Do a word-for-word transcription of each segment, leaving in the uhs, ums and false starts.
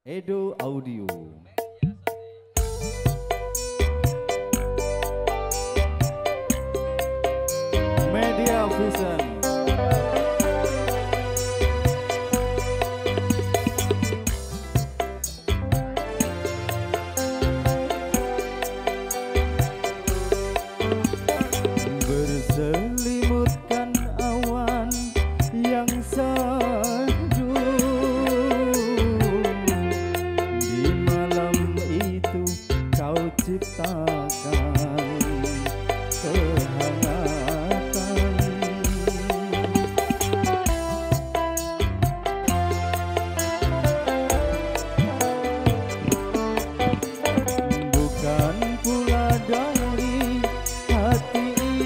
Edo Audio. Media Vision. Berselimutkan awan yang sendu, di malam itu kau ciptakan kehangatan. Bukan pula dari hati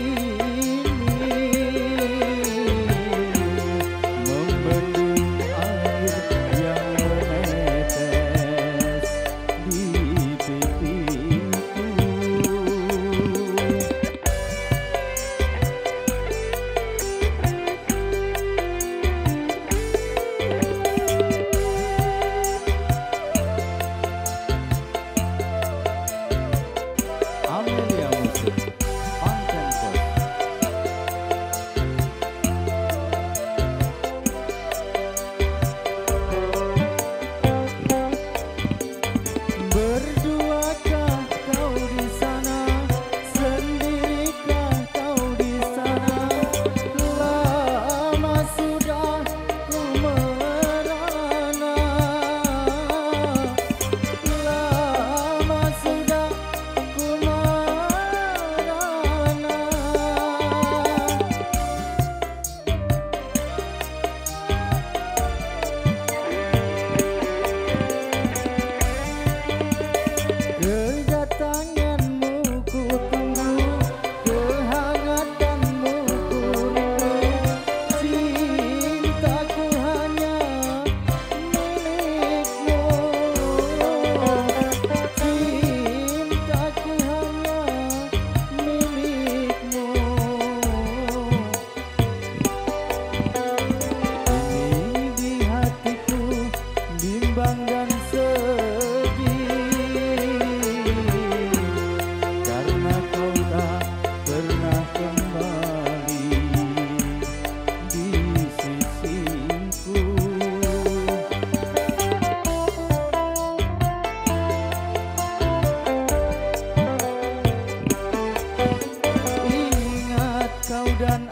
Dan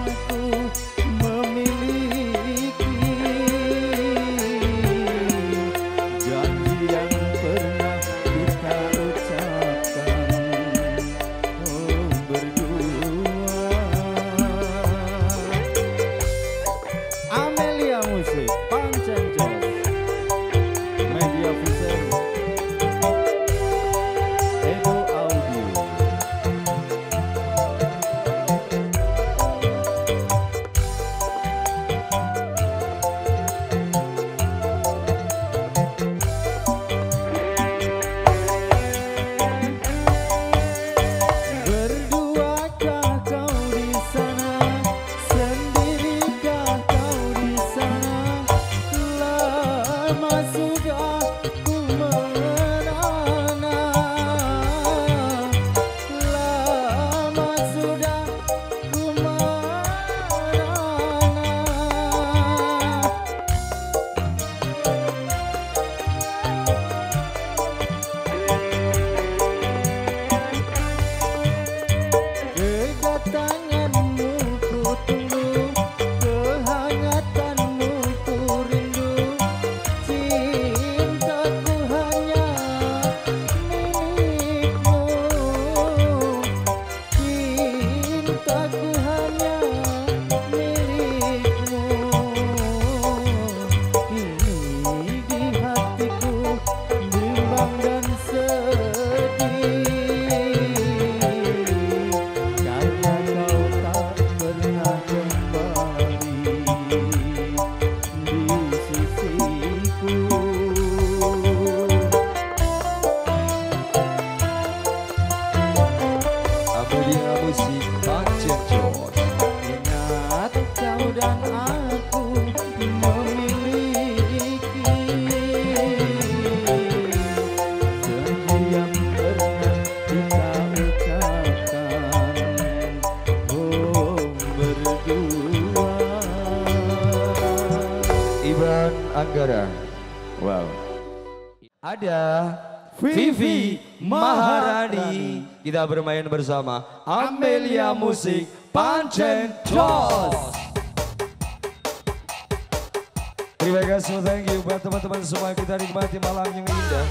aku memiliki janji yang pernah kita ucapkan, oh berdua. Amelia Musik, Pancen Jos, Media Vision, Edo Audio. Cintaku Wow. Ada Vivi Maharani. Kita bermain bersama Amelia Musik Pancen Jos. Terima kasih, thank you buat teman-teman semua, kita nikmati malam yang indah.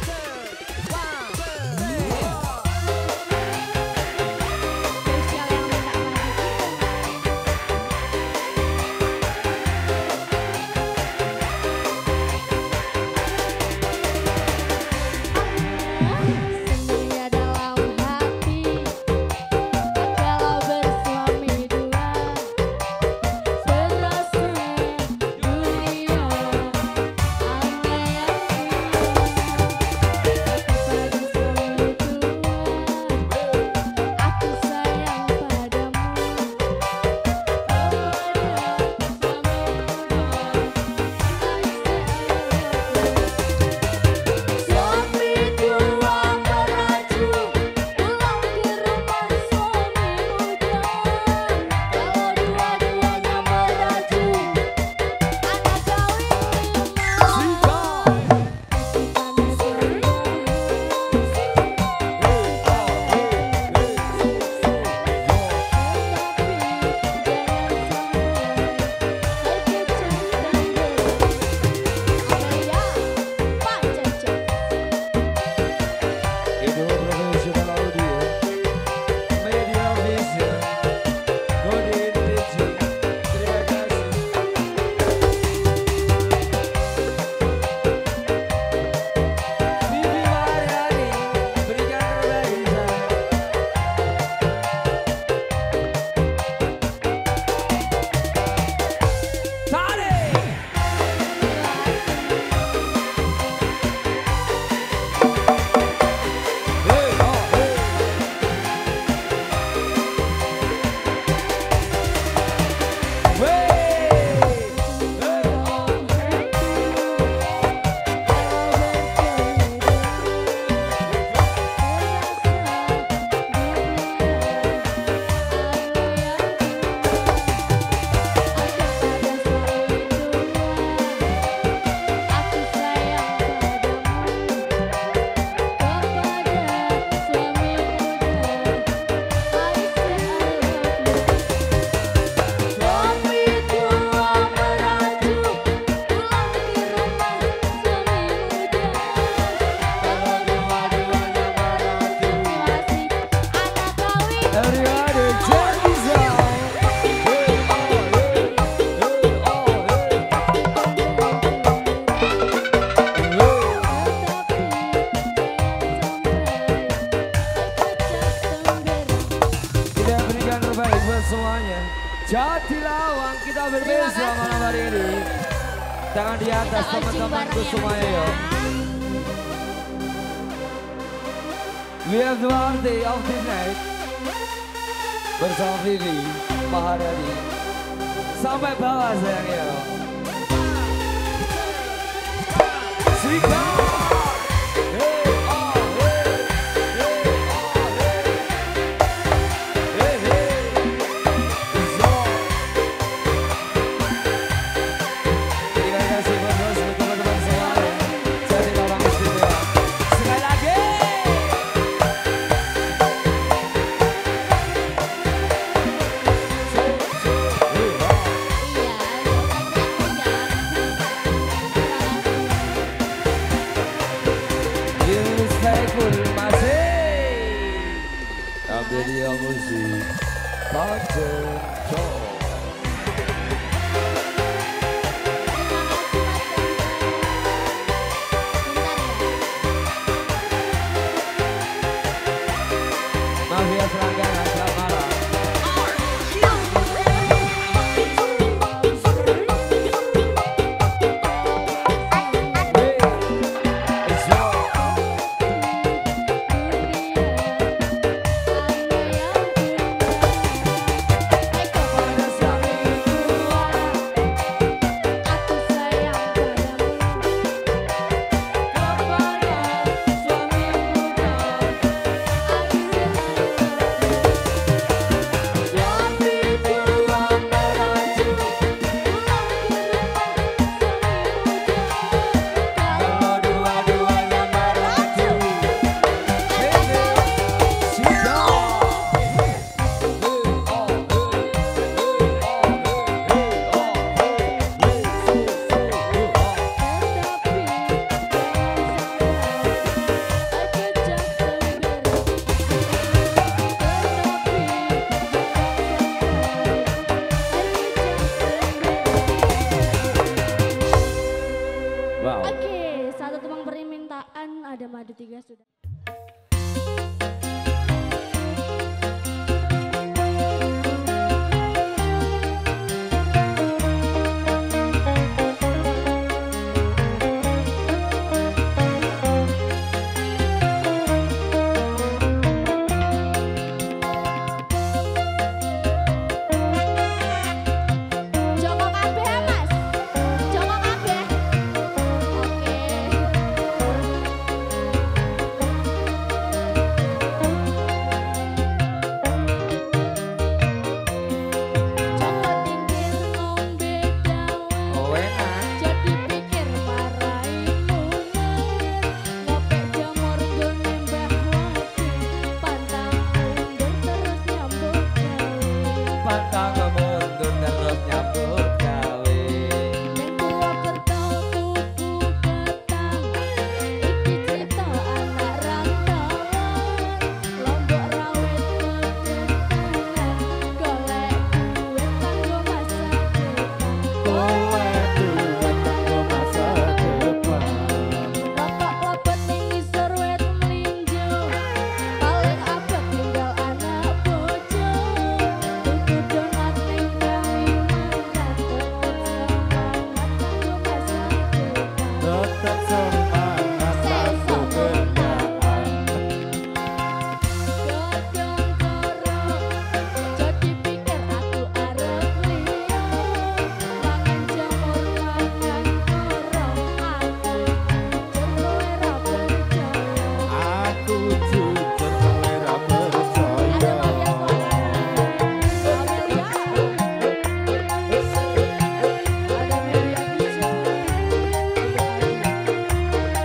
Semuanya Jatilawang, kita berbeza malam hari ini. Tangan di atas teman-temanku semuanya ya. We have the party of the night bersama Vivi Maharani. Sampai bawah sayang ya. Sikat. Amelia Musik Pancen Jos. Mafia Selangkangan, selamat malam. kawan-kawan, ada Madu tiga sudah. Joko kabeh ya, Mas. Joko kabeh. Oke. Joko tinggir ngombe dawa. Oh enak. Jadi pikir marai mundur. Ngopek jamur gone mbah wati. Pantang mundur terus nyambut gawe. Pantang mundur terus nyambut gawe. Ning Purwokerto tuku ketang. Iki cita anak rantauan. Lombok rawit pedetangan. Golek duit kanggo masa depan. Golek duit kanggo masa depan. Rokok klebet ning ngisor wit mlinjo. Paling abot tinggal anak bojo. Tuku donat ning Kalimantan. Tetep semangat kanggo Tetap semangat masa depan. kanggo kerjaan. Godhong karo, jadi pikir aku arep liya. Mangan jamur mangan koro, aku jujur kowe ra percaya. Aku jujur kowe ra percaya. Ada Melia Bisa.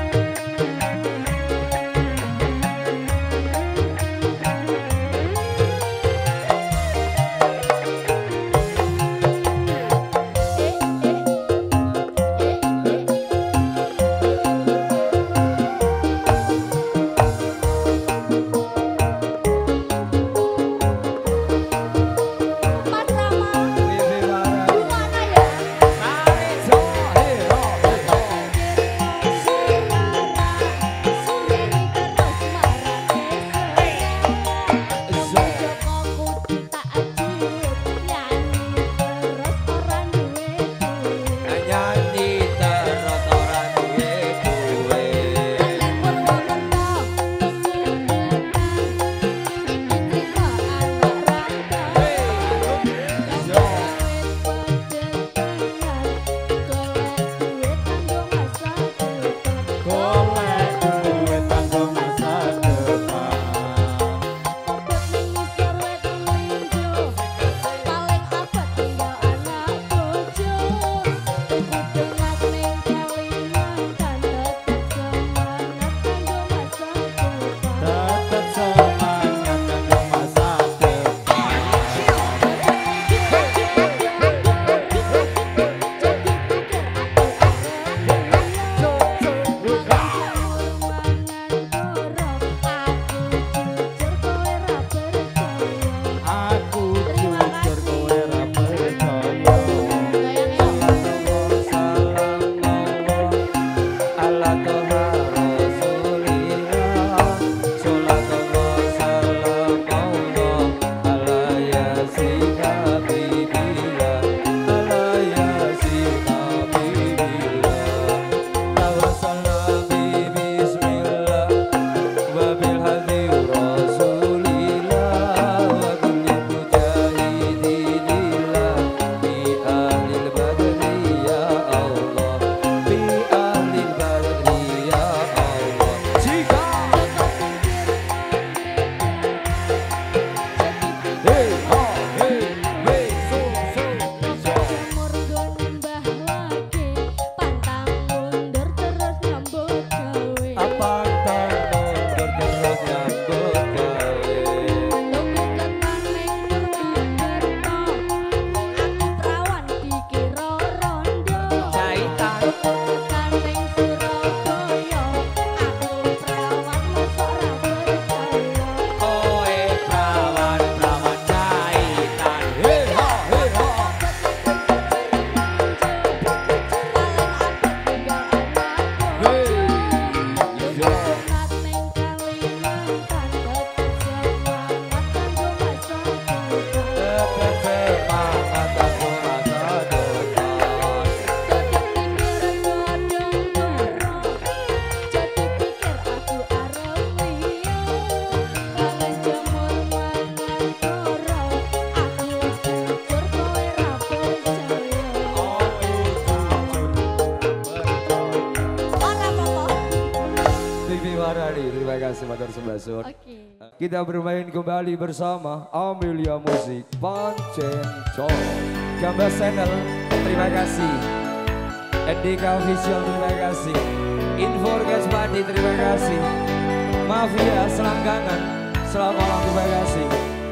Warani, terima kasih Matur Sembasun. Oke. Kita bermain kembali bersama Amelia Musik Pancen Col. Gambar Channel, terima kasih. N D K Official, terima kasih. Inforges Padi, terima kasih. Mafia Selangkangan, selamat malam, terima kasih.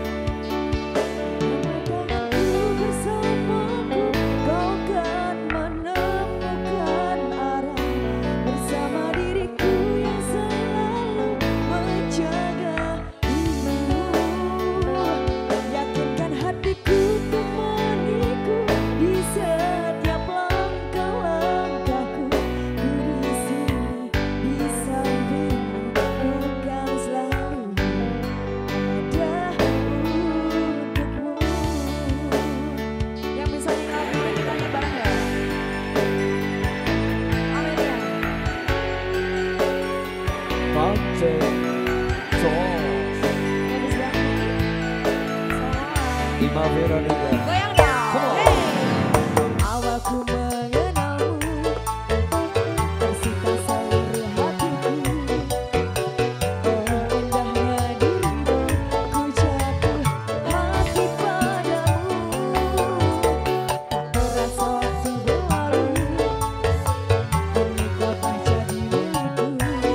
Ima Veronica. Goyang dong. Hey. Awalku mengenalmu, tersita seluruh hatiku. Oh indahnya dirimu, ku jatuh hati padamu. Tak terasa waktu berlalu, kini kau telah jadi milikku.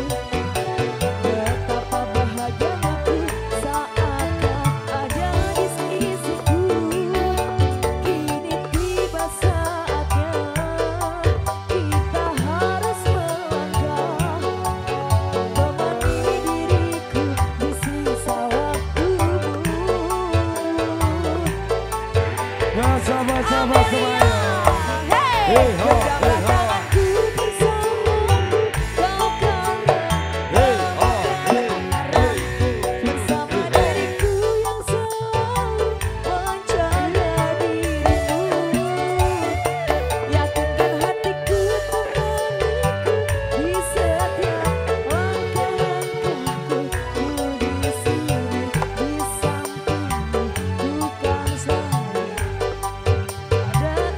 Betapa bahagianya ku saat kau ada di sisiku. Kini tiba saatnya kita harus melangkah, temani diriku di sisa waktumu. Ya sama-sama semuanya. Hey, Hey, ho, hey, ho. tanganku bersamamu, kau kan Hey, ho, hey, hey. bersama diriku yang selalu menjaga dirimu. Yakinkan hatiku temaniku di setiap langkah-langkahku. Ku di sini di sampingmu, ku kan selalu ada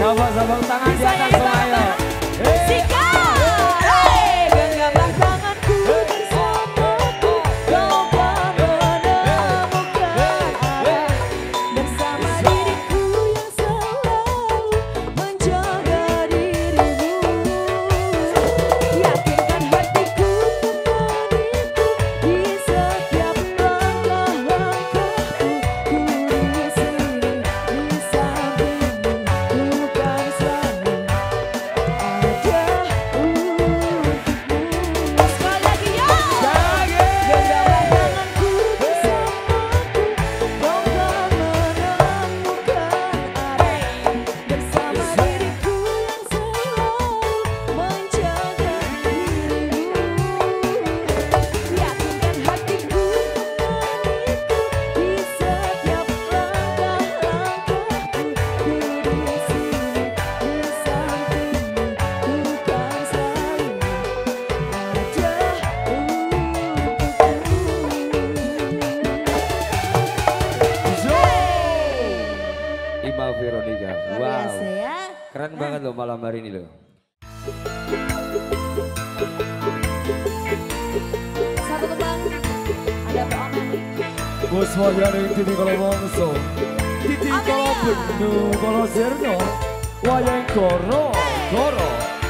Coba sabang tangan di atas semuanya. Sika, hey, genggamlah tanganku bersamamu, kau menemukan arah bersama diriku yang selalu menjaga dirimu. Yakinkan hatiku temaniku di setiap langkah-langkahku. Ku di sini di sampingmu, bukan selalu ada untukmu. Sekali lagi ya. Genggamlah tanganku bersamaku, kau kan menemukan arah bersama diriku yang selalu menjaga dirimu. Yakinkan hatiku temaniku di setiap langkah-langkahku. Ku di sini di sampingmu, bukan selalu ada untukmu. Ima Veronica. Luar Wow. biasa ya. Keren banget loh malam hari ini loh. Satu tembang. Ada Pak Oman. Bos wayane titi kalau mangso. Titi kalau Amelia. penuh kalau serno. Wayang koro, koro.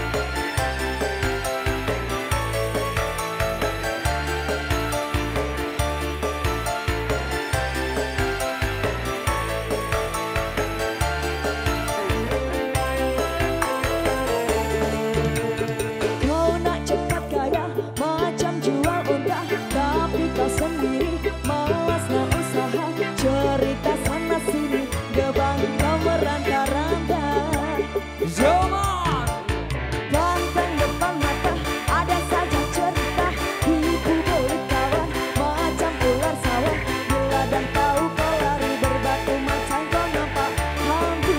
Kau nak cepat kaya macam jual unta, tapi kau sendiri malas nak usaha. Cerita sana sini gebang kau meranta-ranta. Zaman. Ganteng depan mata ada saja cerita. Tipu belit kawan macam ular sawah. Bila dan tahu kau lari berbatu macam kau nampak hantu.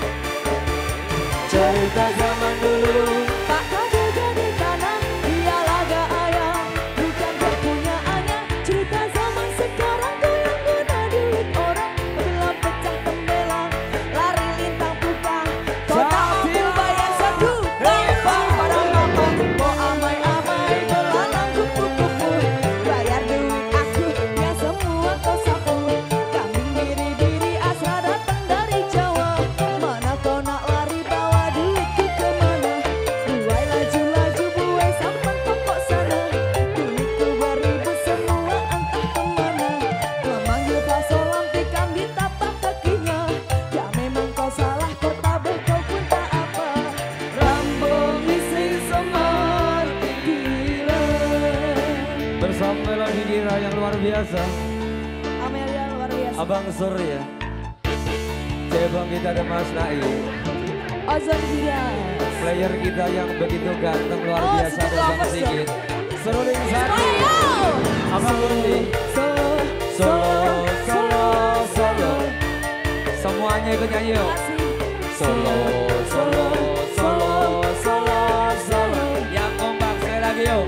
Cerita zaman dulu. Tak ada jadi tanah, dia laga ayam, bukan kepunyaannya. Cerita zaman sekarang kau yang guna duit orang. Bila pecah tembelang, lari lintang pupang. Kau tak mampu bayar satu, gampang pada gampang. Kau amai-amai belanang kupu-kupu. Bayar duit aku yang semua kau sapu. Kambing biri-biri asal datang dari Jawa. Mana kau nak lari bawa duitku kemana? Buai laju-laju buai sampan pokok sana. Duitku beribu semua entah kemana. Memanggil Pak Solam tikam di tapak kakinya. Ya memang kau salah, kau tabah kau pun tak apa. Rambung isi semar gila. Bersama lagi Dira yang luar biasa. Amelia luar biasa. Abang Surya. Cebong kita ada Mas Nai. Ozon dia. Player kita yang begitu ganteng luar Oh, biasa Sigit ada Bang Lovers dong. Sigit. Seruling Sari. Ayo. Abang Lundi. Solo, Solo, solo, solo. Semuanya ikut nyanyi yuk. Solo, solo, solo, solo, solo. Yang kompak sekali lagi yuk.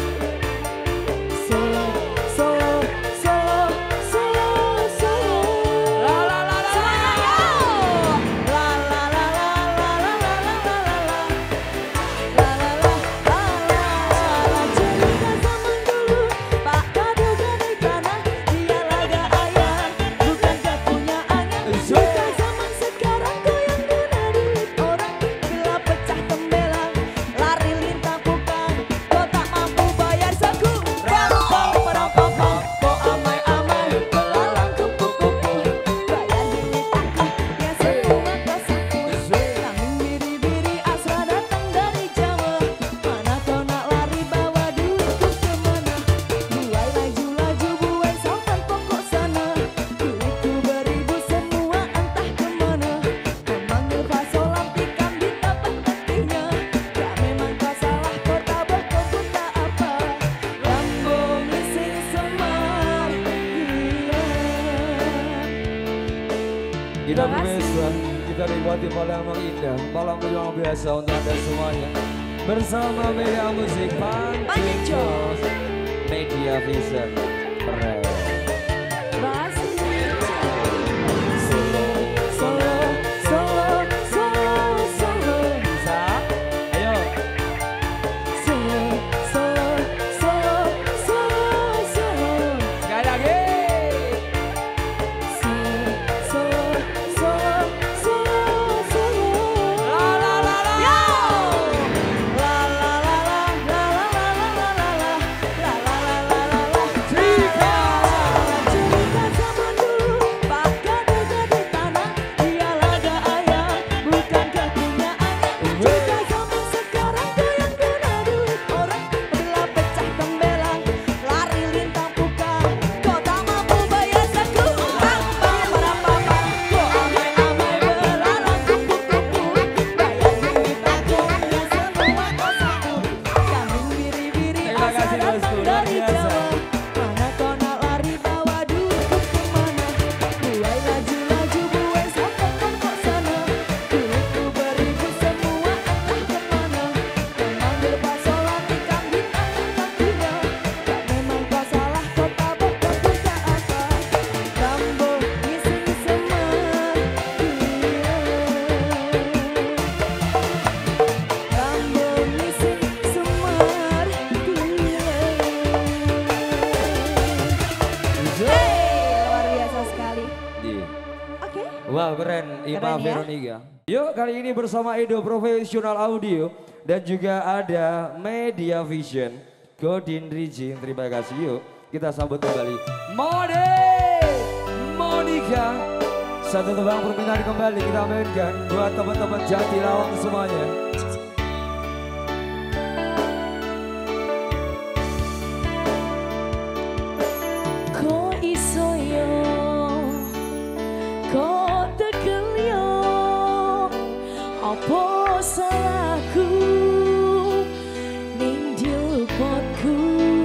Solo, solo, solo, solo, solo. La la la la. Semuanya yuk. La la la la la la la la la la. La la la la la la. Cerita zaman dulu, Pak Kado gadai tanah, dia laga ayam, bukan kepunyaannya. Cerita zaman sekarang kau yang guna duit orang. Bila pecah tembelang, lari lintang pukang. Kau tak mampu bayar saku. Pam-pam, padam-pam-pam. Kau amai-amai, belalang kupu-kupu. Bayar duit aku, yang semua kau sapu. Kambing biri-biri asal datang dari Jawa. Mana kau nak lari bawa duitku kemana? Buai laju-laju buai sampan pokok sana. Duitku beribu semua entah kemana. Memanggil Pak Solam tikam di tapak kakinya. Ya memang kau salah, kau tabah kau pun tak apa. Lambung isi semar gila. Kita Terima kasih. berbiasa, kita nikmati malam yang indah, malam yang biasa untuk anda semuanya. Bersama Media Musik Pancen Pancen Jos. Media Vision. Keren. Terima kasih. Solo, Solo, solo, solo, solo. Ima Keren ya. Veronica. Yuk kali ini bersama Edo Profesional Audio dan juga ada Media Vision Godin Riji. Terima kasih. Yuk kita sambut kembali Mode Monica. Satu tebang permintaan kembali kita mainkan buat teman-teman Jatilawang semuanya. Ko iso yo, ko tekel yo, apa salahku ning dilpotku,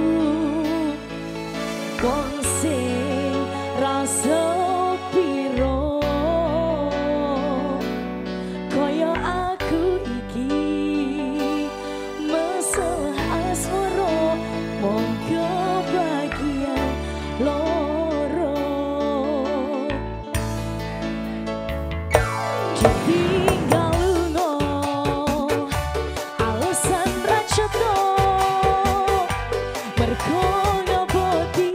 wong sing rasa piro, koyo aku iki masalah asmara mong kebahagiaan loro ditinggal lunga alasan ra cetha mergo ngaboti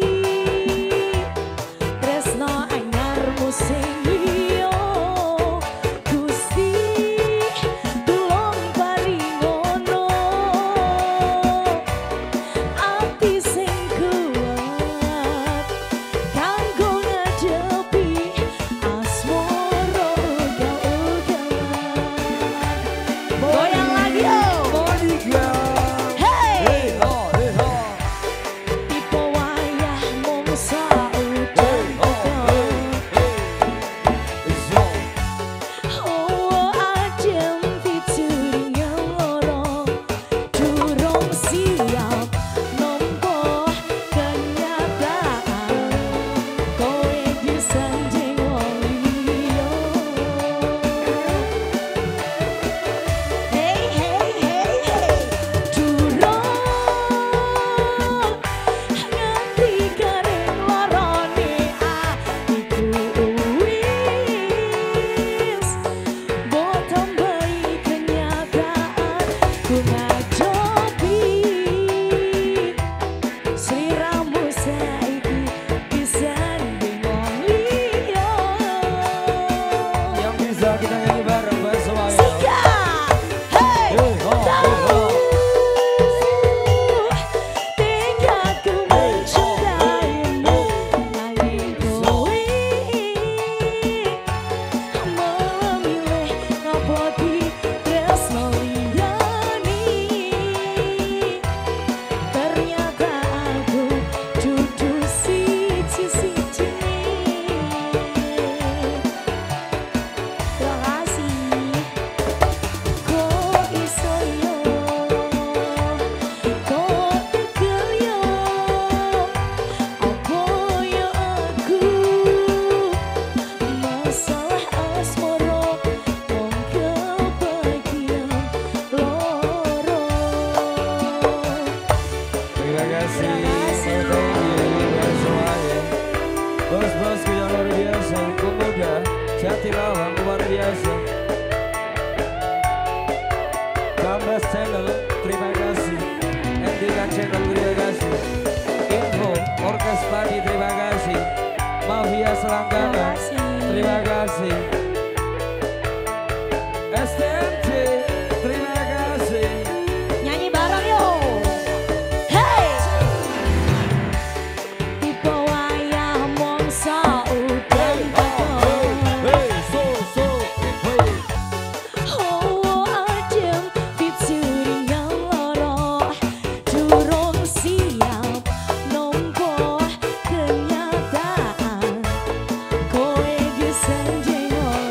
tresno anyarmu sing liya Gusti tulung paringono ati sing kuat kanggo ngadepi asmara ugal-ugalan. Goyang lagi yo. Monica. Hey. Ho, hey, ho. Tipe wayah mung saudan. So, Oh adem featuring yang loro durung siap nampa kenyataan kowe disanding wong liya. Hey hey hey hey durung nganti garing lorone atiku wis mbok tambahi kenyataan ku ngadepi sliramu saiki disanding wong liya. yang bisa kita nyanyi bareng buat semuanya. Sika, hey, Hey, ho, hey, ho. tinggalku mencintaimu, nanging kowe memilih ngaboti tresno liyane. Ternyata aku dudu siji-sijine. Terima kasih. Ko iso yo, ko tekel yo, apa yo aku masalah asmara wong kebahagiaan loro. Terima kasih. Terima kasih. Thank you buat semuanya. Bos-bosku yang luar biasa, pemuda Jatilawang luar biasa. Gambas Channel, terima kasih. N D K Channel, terima kasih. Info, Orkes Padi, terima kasih. Mafia Selangkana, Terima kasih. terima kasih. S T M C, terima kasih. Nyanyi bareng yo. Hey. Tipe wayah mong saudan tekan. Hey, so, so, hey. Oh adem featuring yang loro durung siap nampa kenyataan kowe disanding wong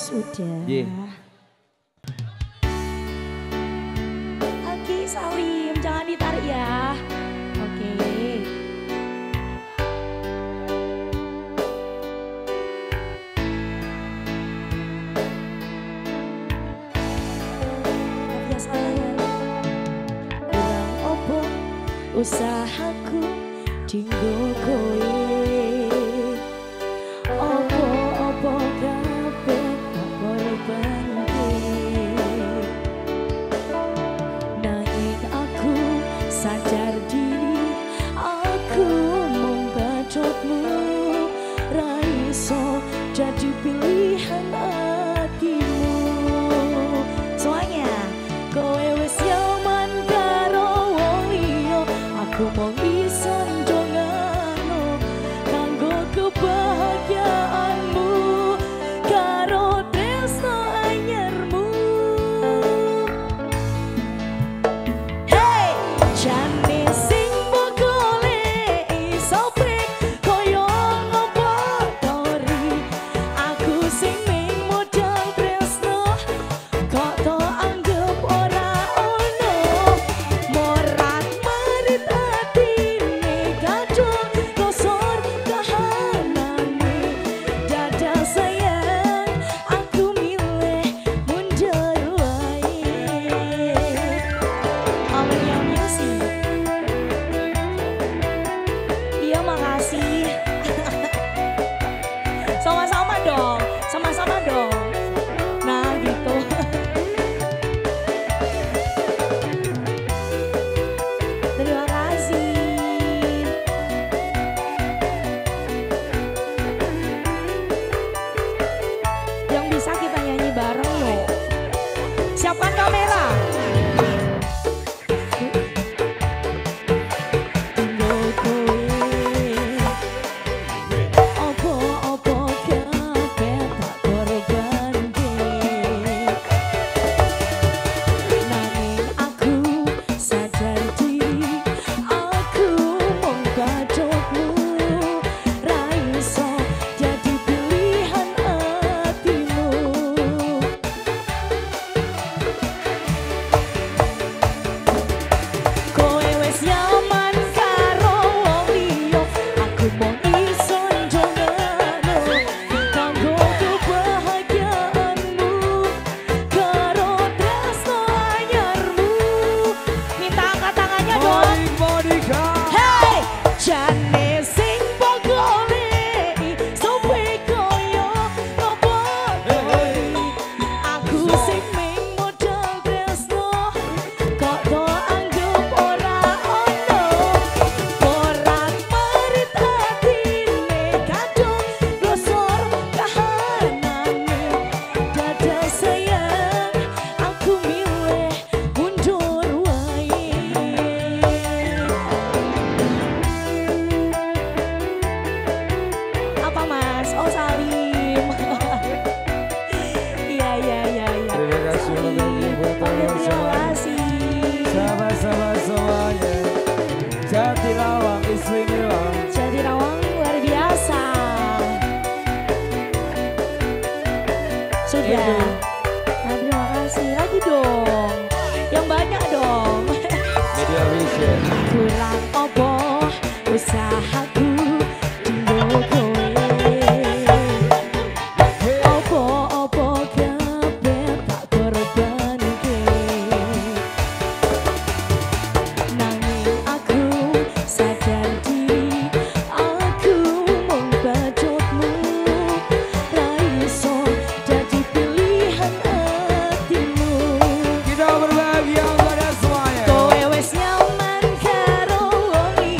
Sudah. Ye. Oke Salim, jangan ditarik ya. Oke. Biasa ya. Bilang opo usahaku dinggo kowe. Opo-opo kabeh tak korbanke. Nanging aku sadar diri aku mung bacotmu. Ra iso jadi pilihan hatimu. Soalnya kowe wis nyaman karo wong liya, aku mung iso ndongakno kanggo kebahagiaanmu karo tresno anyarmu. Hey, jane sing mbok golek iso prik koyo ngopo tori. Aku sing ming modal tresno kok to anggap ora ono. Morat marit atine kadung kosor kahanane. Dada sayang aku milih mundur wae. Amelia Music. Iya makasih. Sama-sama dong, sama-sama dong. Nah gitu. Terima kasih. Yang bisa kita nyanyi bareng loh. Siapkan kamera. Tinggal kowe. Opo-opo kabeh tak korbanke. Nanging aku sadar diri aku mung bacotmu. Ra iso jadi pilihan hatimu. Kowe wis nyaman karo wong liya, aku mung iso ndongakno kanggo kebahagiaanmu karo tresno anyarmu. Minta angkat tangannya dong. Morning Monica. Hey, jane sing mbok golek sowe koyo ngopo tori. Aku sing ming modal tresno kok to anggap ora ono. Morat marit atine kadung gosor kahanane. Dada sayang aku milih mundur wae. Apa Mas? Oh Salim. Iya iya iya iya. Terima kasih untuk ibu Oke, terima semua. kasih. Sama-sama semuanya. Jati Lawang istimewa. Jadi Rawang luar biasa. Sudah. Itu. Nah, terima kasih. Lagi dong. Yang banyak dong. Media Vision. Kurang opo usahaku dinggo kowe. Opo-opo kabeh tak korbanke. Nanging aku sadar diri aku mung bacotmu. Ra iso jadi pilihan hatimu. Kita berbahagia pada semuanya. Kowe wis nyaman karo wong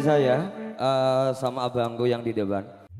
saya uh, sama abangku yang di depan.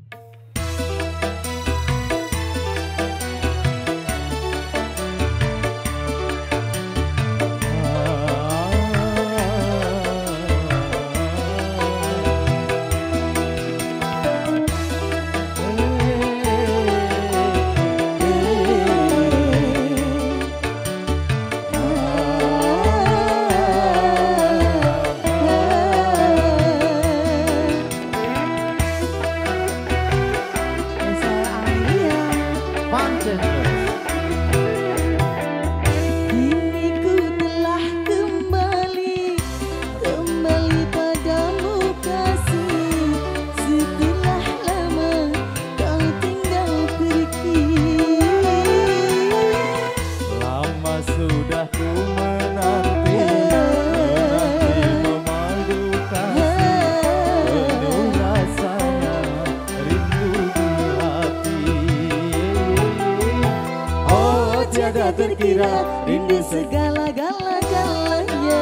Terkira rindu segala-gala-galanya.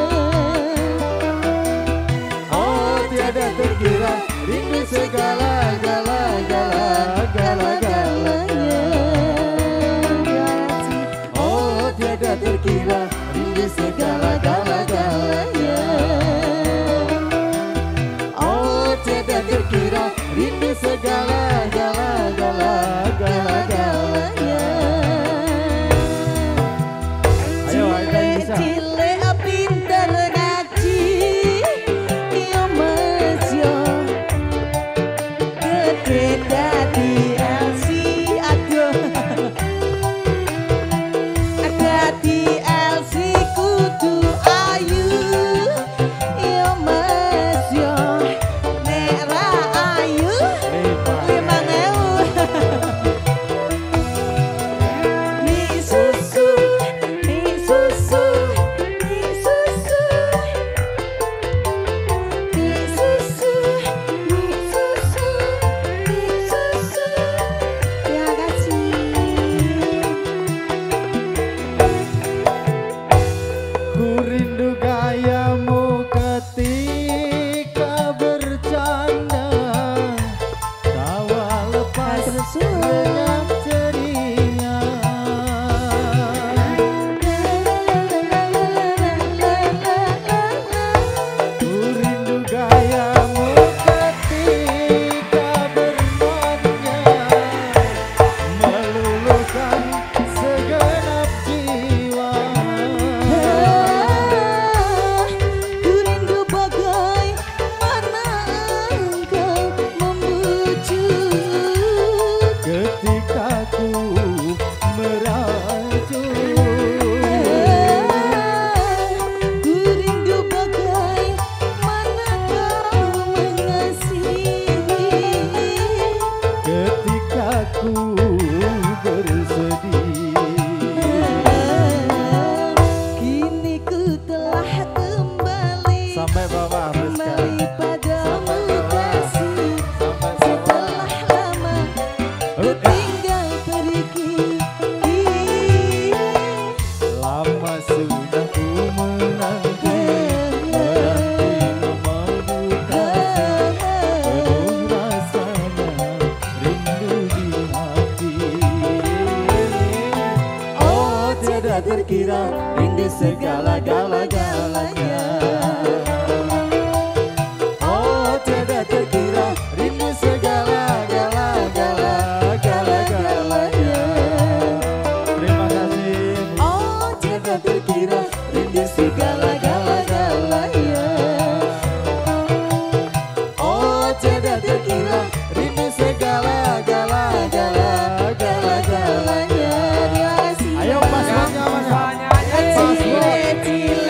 Oh tiada terkira rindu segala-gala-gala-gala-galanya. Oh tiada terkira rindu segala-gala-galanya. Oh tiada terkira rindu segala-gala-gala-gala-galanya. Cilik pinter ngaji, yo mas yo. Gede dadi L C, aduh. Dadi L C kudu ayu, yo mas yo. Nek ra ayu, limang ewu. Mi susu, mi susu. Terkira rindu segala-gala-galanya. Oh tiada terkira rindu segala-gala-gala-gala-galanya. Terima kasih. Oh tiada terkira rindu segala-gala-galanya. Oh tiada terkira rindu segala-gala-gala-galanya. Ayo pas Cile, cile.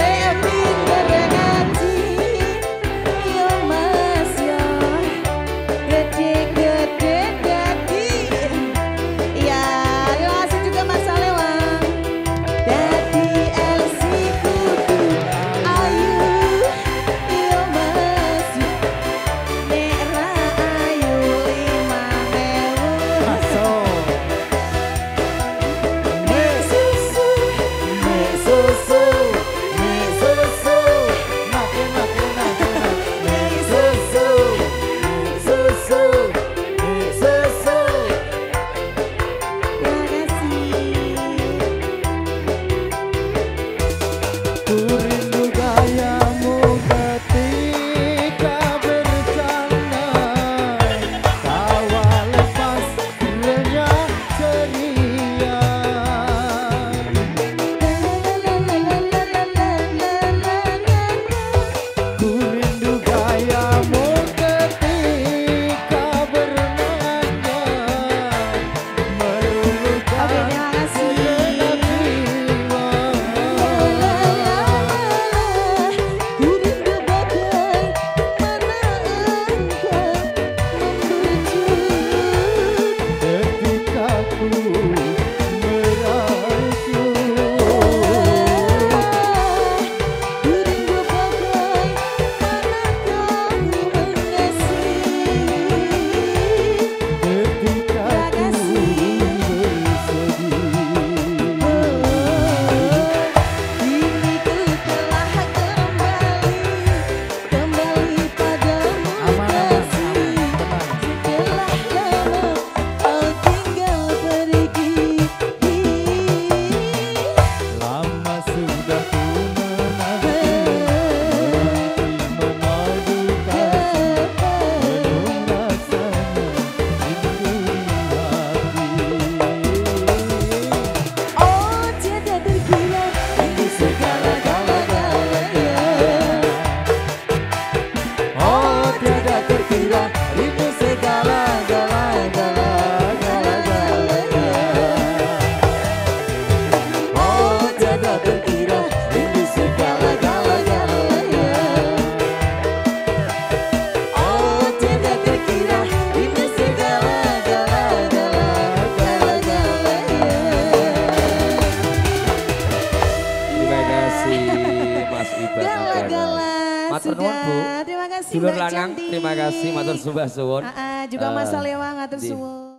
Dulur Mbak lanang, Cantik. terima kasih matur sembah suwun. Ah, ah, juga Eh, Mas Salewa ngatur di- suwun.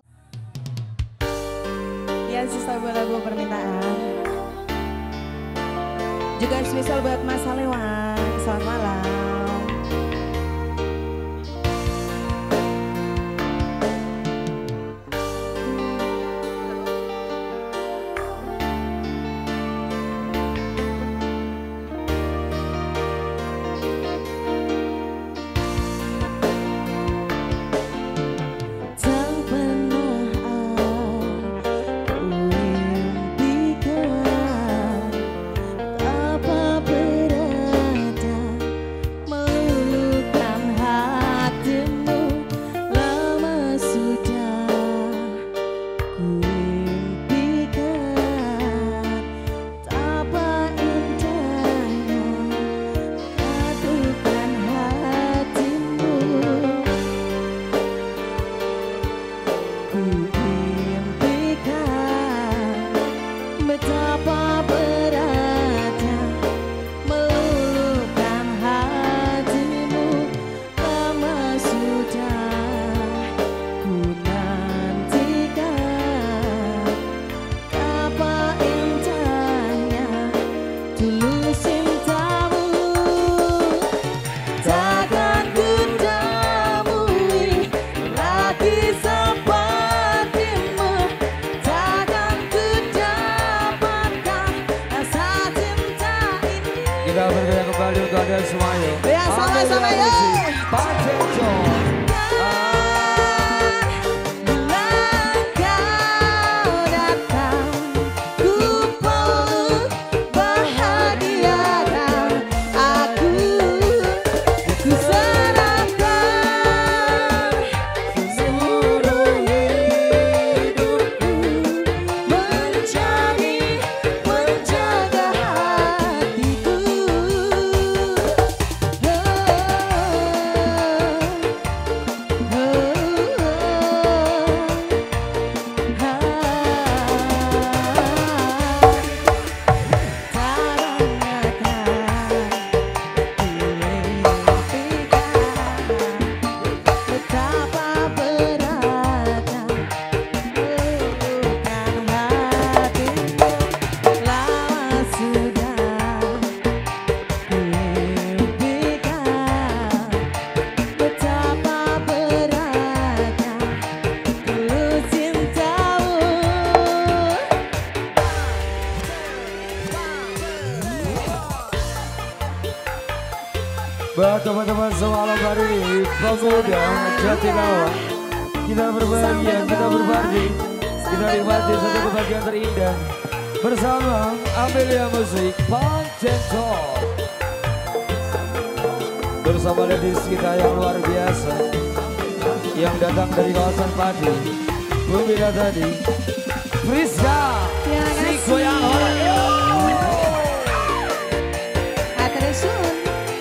Ya sisa lagu permintaan. Juga spesial buat Mas Salewa. Selamat malam. Tak pernah aku impikan apa berada meluluhkan hatimu. Lama sudah ku impikan betapa indahnya katukan hatimu. Ku impikan betapa beratnya meluluhkan hatimu. Lama sudah ku nantikan betapa indahnya tulus cintamu. Takkan ku temui lagi sepertimu. Takkan ku dapatkan rasa cinta ini. Kita bergerak kembali untuk Anda semua yuk. Ya, sama-sama, Amelia yuk. Musik, Pancen John. Bila kau datang, ku peluk bahagiakan aku. Ku serahkan seluruh hidupku menjadi penjaga hatiku. Betapa beratnya meluluhkan hatimu. Lama sudah ku impikan betapa beratnya tulus cintamu. Buat teman-teman semalam hari ini, pemuda Jatinangor, kita berbahagia, kita berbagi, kita nikmati satu kebahagiaan terindah bersama Amelia Musik, Pancen John. Bersama ladies kita yang luar biasa, yang datang dari kawasan Padi, Bumi tadi, Friska, Terima si kasih. goyang orang. Atresun.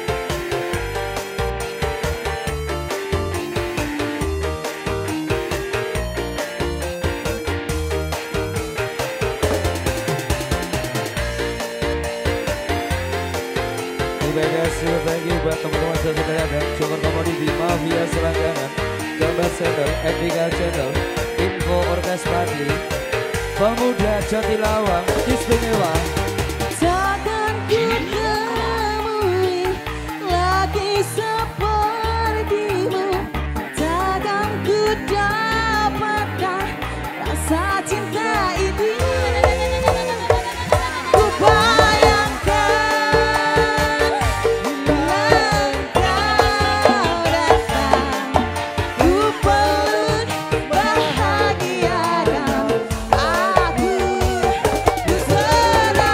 Terima kasih, thank you buat teman-teman saya sekalian dan Joker Komoditi, Mafia Selangkangan, Gambar Channel, Etika Channel, Info Orkes Padi, Pemuda Jatilawang, Istimewa. Takkan ku temui lagi sepertimu. Takkan ku dapatkan rasa cinta ini. Ku bayangkan bila kau datang, ku peluk bahagiakan aku. Ku serahkan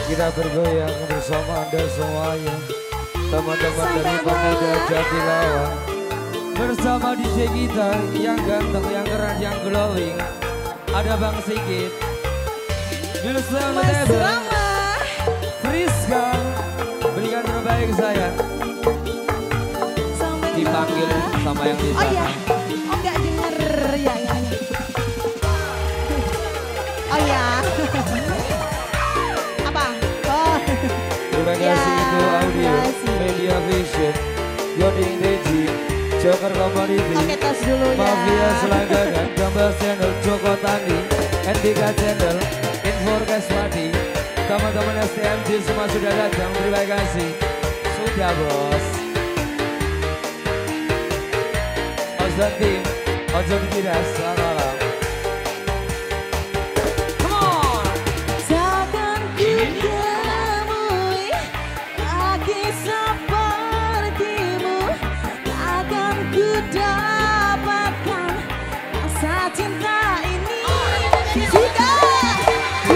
Kita bergoyang bersama Anda semuanya, teman-teman dari Pemuda Jatilawa. Bersama D J kita yang ganteng, yang keren, yang glowing. Ada Bang Sigit, Wilson Mas Tebe, Rama. Friska. Berikan terbaik saya. Sampai Dipanggil sama yang di Oh iya, sana. oh nggak denger ya ya. ya. Oh ya. Apa? Oh. Terima Ya, kasih itu audio, kasih. Media Vision, Yoding Deji, Joker Community, Oke, tos dulu ya. Mafia Selangkangan, Gambar Channel, Joko Tani, N D K Channel, Inforkes Padi, teman-teman S T M J semua sudah datang, terima kasih. Sudah bos. Ozon Team, Ozon Kiras, selamat malam. Come on! Takkan ku temui lagi sepertimu, takkan ku dapatkan rasa cinta ini jika ku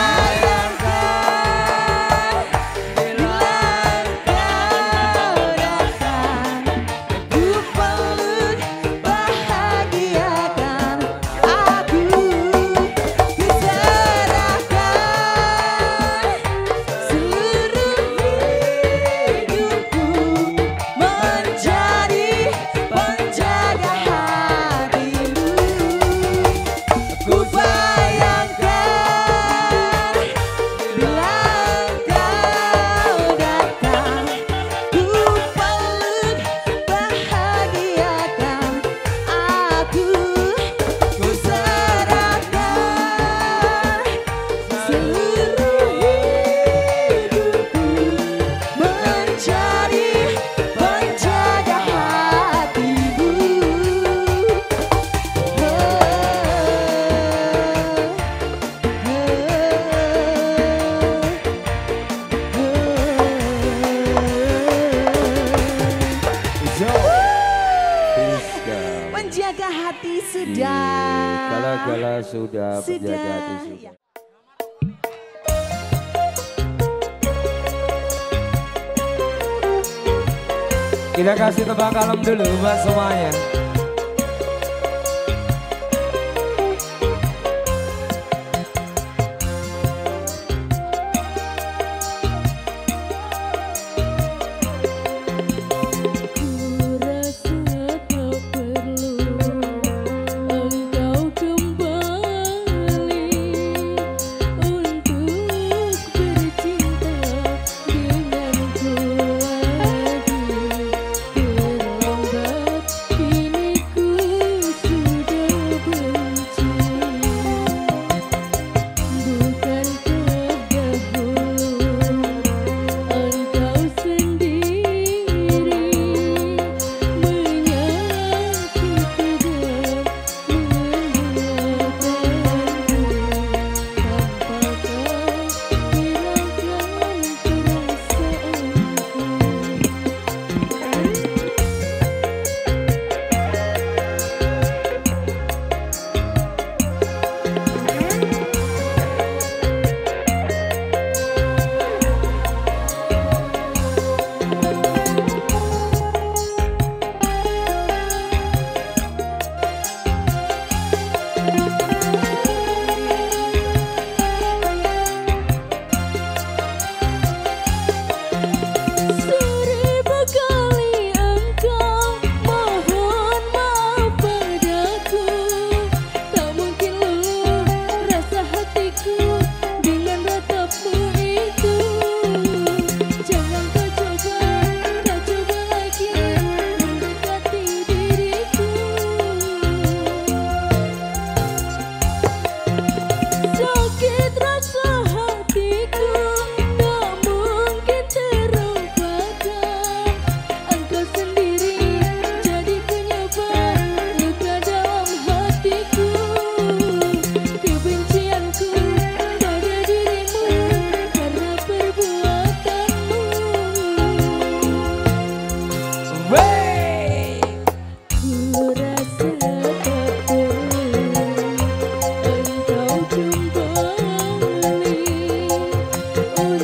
bayangkan bila kau datang, ku peluk bahagiakan aku, ku serahkan seluruh hidupku menjadi penjaga hatimu. Ku bayangkan bila kau datang, ku peluk bahagiakan aku, ku serahkan seluruh hidupku menjadi penjaga hatimu. Zo, Friska. Menjaga hati sudah. Gala-gala sudah, Sudah. penjaga hati sudah. Ya. Kita kasih tebak kalem dulu buat semuanya. Ku rasa tak perlu engkau kembali untuk bercinta denganku lagi. Terlambat kini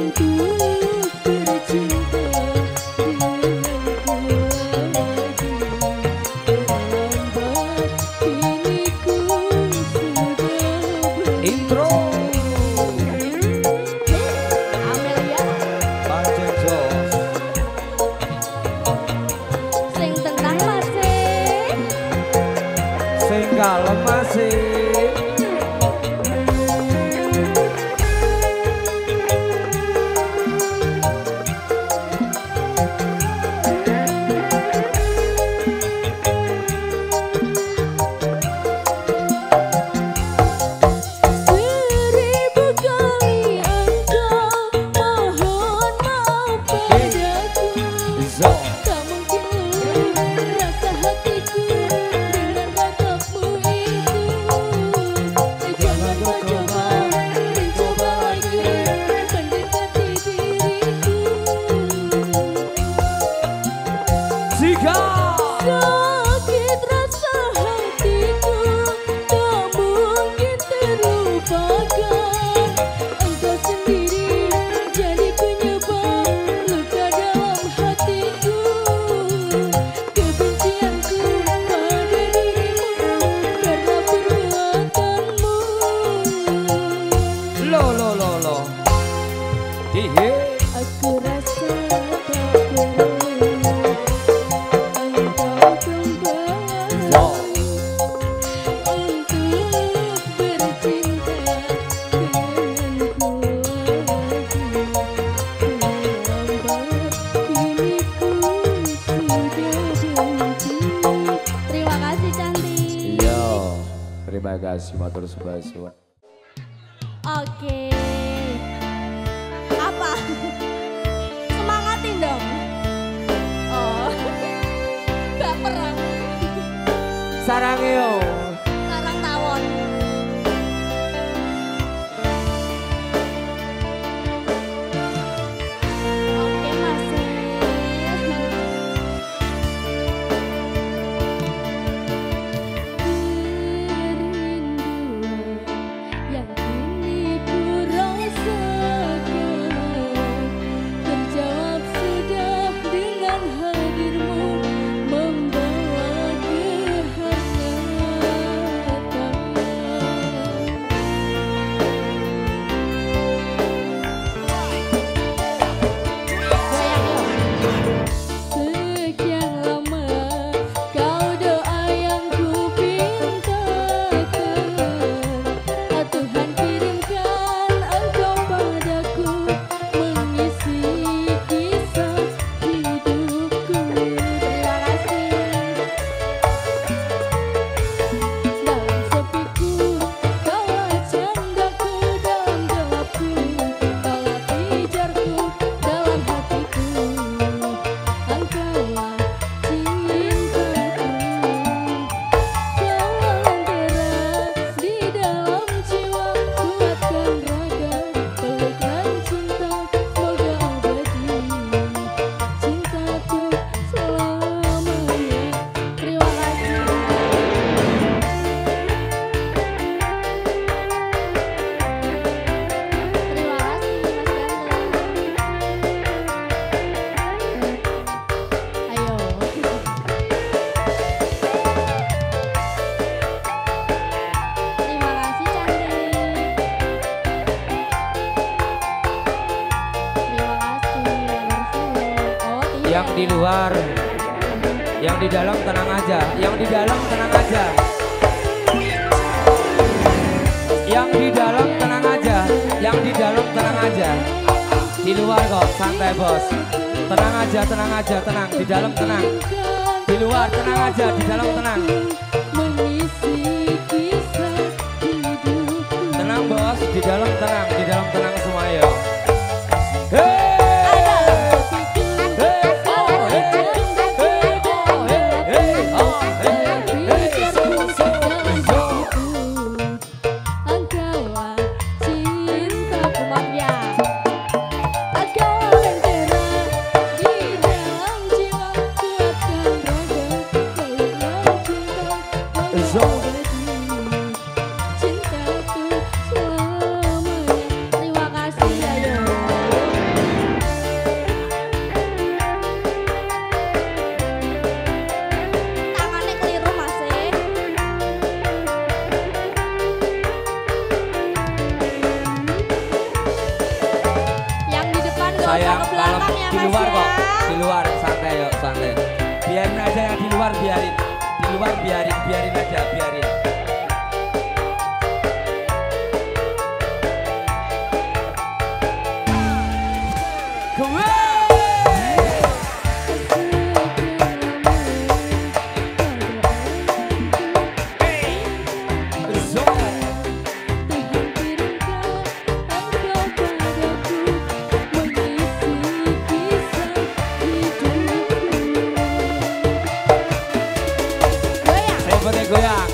Kalem masih seribu kali engkau mohon maaf padaku. Zo. Tak mungkin rasa hatiku dengan tatapmu itu. Jangan kau coba mencoba lagi mendekati diriku. Jika Sakit rasa hatiku tak mungkin terlupakan. Engkau sendiri jadi penyebab luka dalam hatiku. Kebencianku pada dirimu karena perbuatanmu. lo lo lo lo hihi Aku rasa tak perlu engkau kembali Zo. untuk bercinta denganku lagi. Lambat kini ku sudah benci. Terima kasih cantik. Yo, terima kasih matur suwun. Oke. Apa? Semangatin dong. Oh. Baper aku. Sarang yo. Sarang tawon. Oke Mas. Kerinduan yang kini ku rasakan terjawab sudah dengan hadirmu membawa kehangatan. Sekian lama kau doa yang ku pintakan, oh Tuhan kirimkan engkau padaku mengisi kisah hidupku. Terima kasih. Dalam sepiku kaulah candaku, dalam gelapku kaulah pijarku, dalam hatiku engkaulah cintaku. Kaulah lentera di dalam jiwa, kuatkan raga, pelukkan cinta, semoga abadi cintaku selamanya. Terima kasih. Terima kasih Mas Ganteng. Ayo. Terima kasih cantik. Terima kasih Wonderful. Oh iya. Yang di luar, yang di dalam tenang aja, yang di dalam tenang aja. Yang di dalam tenang aja, yang di dalam tenang aja. Di luar kok santai bos. Tenang aja, tenang aja, tenang. Di dalam tenang. Di luar tenang aja, di dalam tenang. Mengisi kisah hidupku. Tenang bos, di dalam tenang, di dalam tenang semua ya. Hey! Engkaulah cintaku, maaf ya. Engkaulah lentera di dalam jiwa, kuatkan raga, pelukkan cinta, mengabadi cintaku selamanya. Terima kasih ayo. sayang ke kalau belakang ya, di Mas, luar ya. kok, di luar santai yuk santai. Biarin aja yang di luar biarin, di luar biarin, biarin aja biarin. Goyang.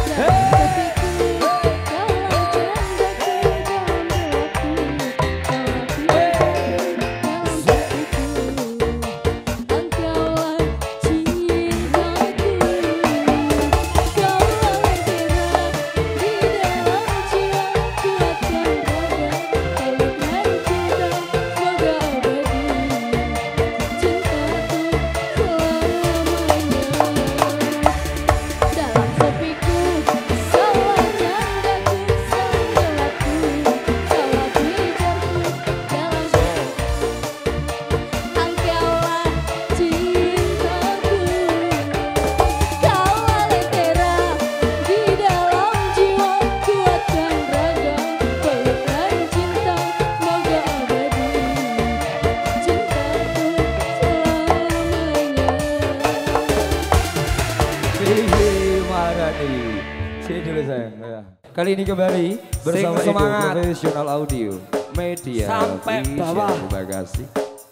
Kali ini kembali bersama Edo Profesional Audio Media Sampai Vision. bawah. Terima kasih.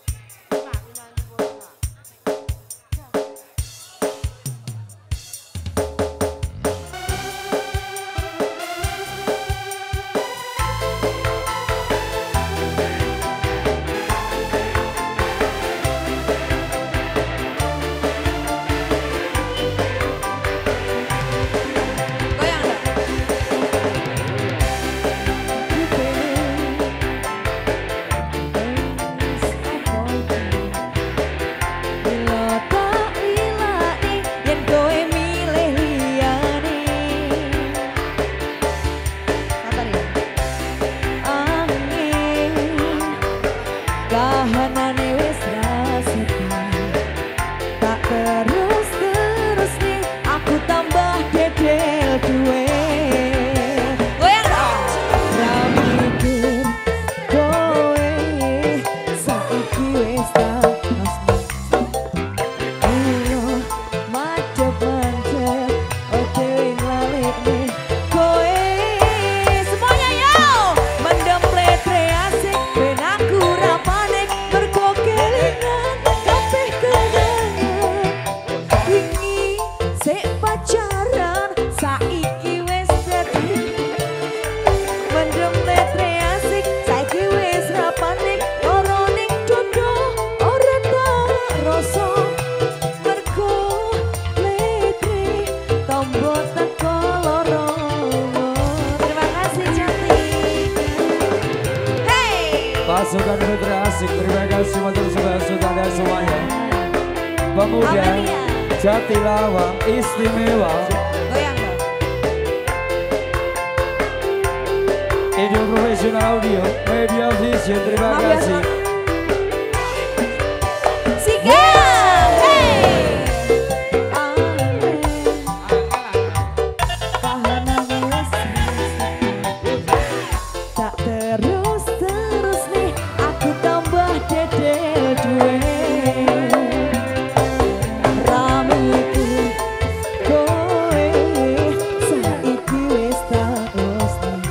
Pasukan Putra Asik, terima kasih untuk saudara dan semuanya. Pemuda Jatilawang istimewa. Goyang dong. Edo Profesional Audio Media Vision, terima Maaf ya, kasih. Sigap, hey. Tak terus terus nih aku tambah dedel duwe. Ramiku kowe saiki wis tak usni.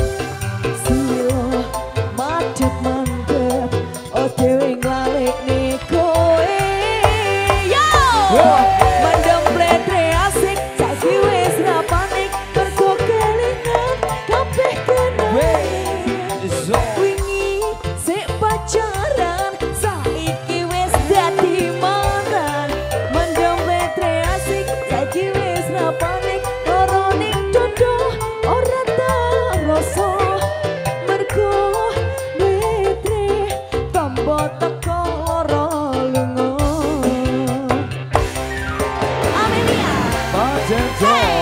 Silo madhep mantep oh dhewe nglalekne kowe. Yo! Mandem pletre asik saiki wis ra panik mergo kelingan kabeh kenangan. Wingi sik pacaran saiki wis dadi mangan. Mandem pletre asik saiki wis ra panik ora ning dodo ora tak rasa mergo pletre tombo teko ora lunga. Amelia. Pancen John.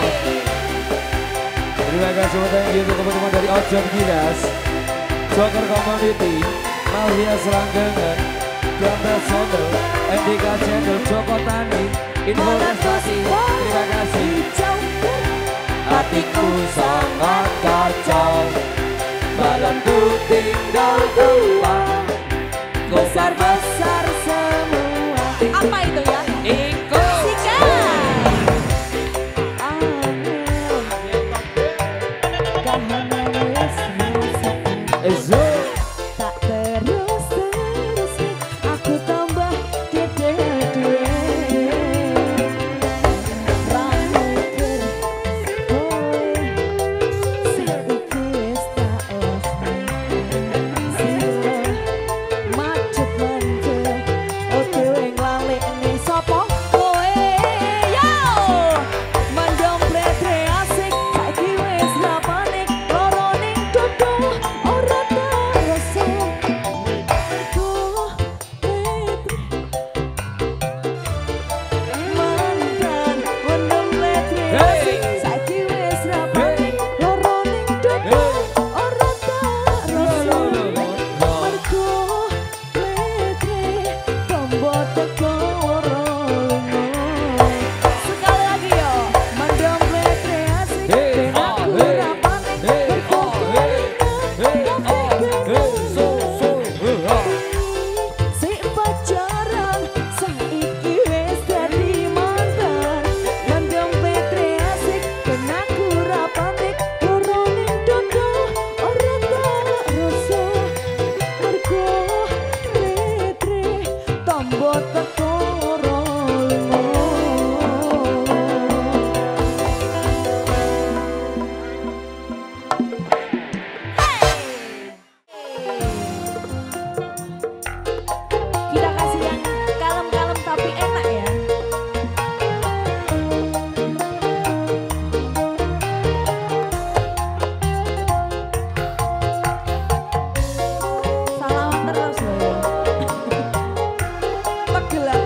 Terima kasih thank you untuk teman-teman dari Ojon Gilas, Joker Community, Mafia Selanggengan, Gambas Channel, Endika Channel, Joko Tani, Investasi, terima kasih. Hatiku sangat kacau, badanku tinggal tumpah, besar-besar semua. Apa itu ya? Ikut. Ezo. Tak terus terus aku tambah gede dhewe. Rambutku kowe saiki wis tak osni. Sira macet manjel odewe nglalekne sapa kowe. Yo mandom pretre asik saiki wis rapane loro ning dodo ora terasa. Mantan mandom pretre asik saiki wis rapane loro ning dodo ora terasa. Mergo pretre tombo teko ora lunga. Sekali lagi yo mandom pretre asik ben aku rapane mergo si pacaran saiki wis dadi mantan. Mandom pretre asik ben aku rapane loro ning dodo ora terasa. Mergo pretre tombo teko ora lunga. Kita kasih yang kalem-kalem tapi enak ya. Salaman terus loh. Pegel aku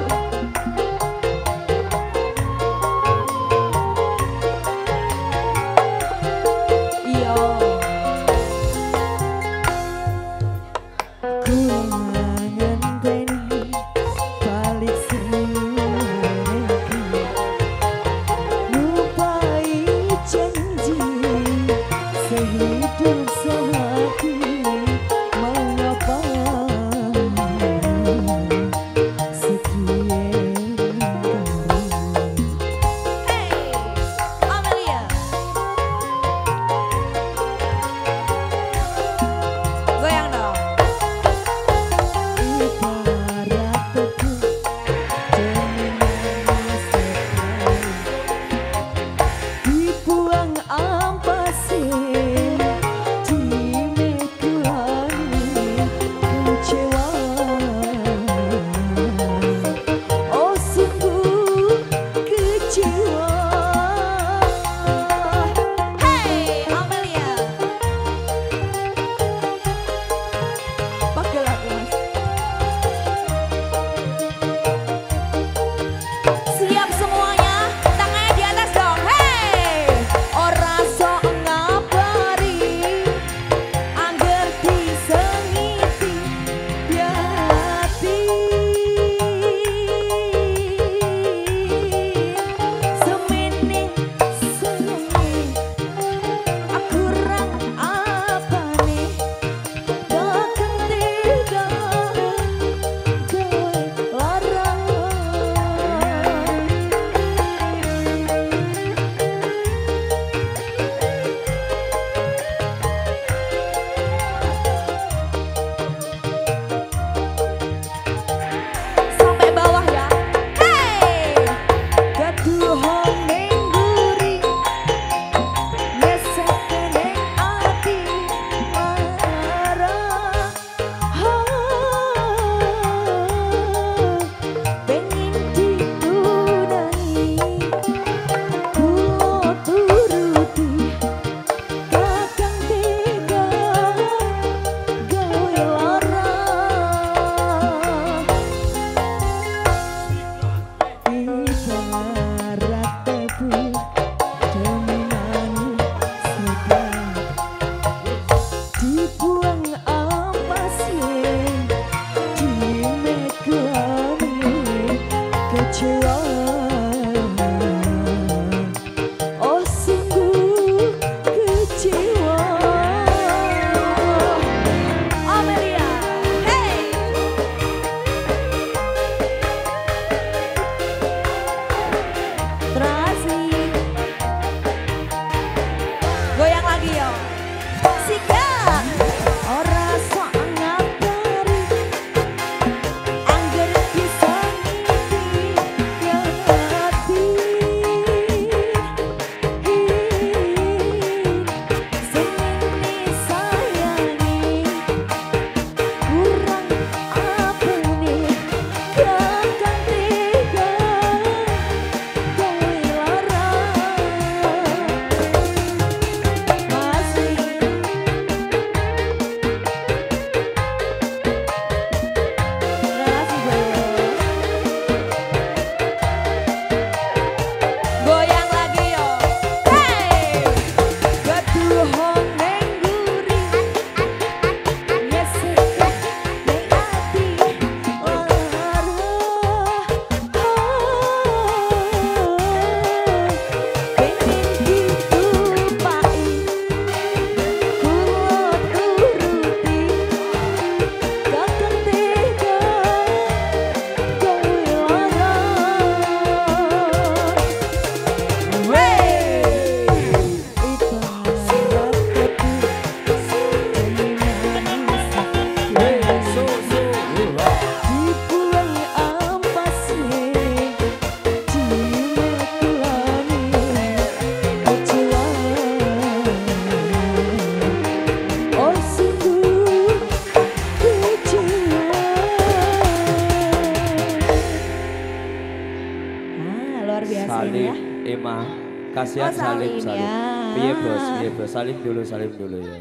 Salim, ya. Emma, kasihan Oh, Salim, Salim, Salim. ya. Piye bos, piye bos, Salim dulu, Salim dulu ya.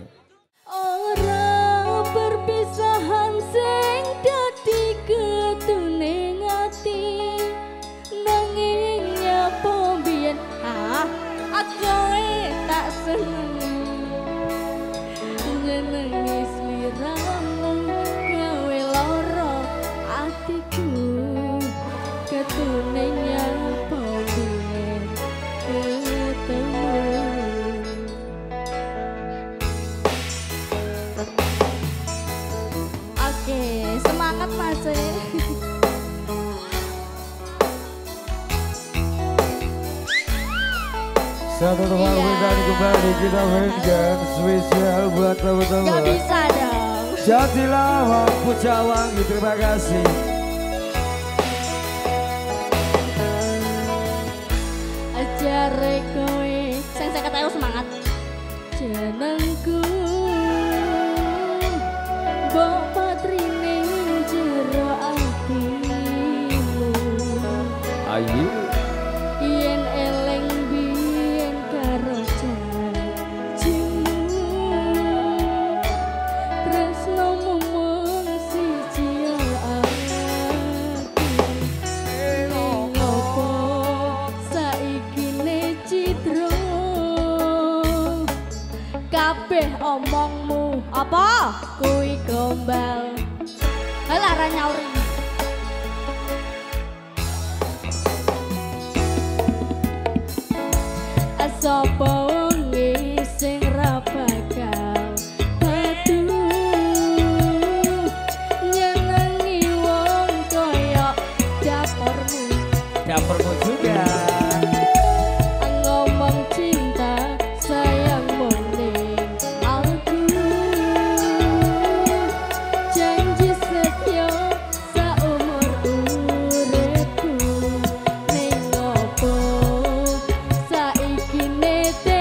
Ora perpisahan sing dadi ketuning ati nanging nyapa mbiyen ah aku tak seneng nyenengi sliramu gawe lara atiku ketuning nyapa mbiyen ketemu. Oke, semangat Mas. Satu teman Iya. dan kembali kita mainkan spesial buat Gak teman-teman. bisa dong. Jatilah lampu cawangi, terima kasih. Ajare kowe, sing saya katakan semangat. Jenengku, mbok patrine jero atimu. Ayu, Yen eleng biyen karo janjimu tresnomu mung siji ati ngopo saiki ne citro kabeh omongmu apa kuwi gombal halah ra nyauri. Sapa wonge sing ra bakal padu nyenengi wong kaya dapurmu dapurmu juga. ngomong cinta sayangmu ning aku janji setia saumur uripku ning opo saiki ne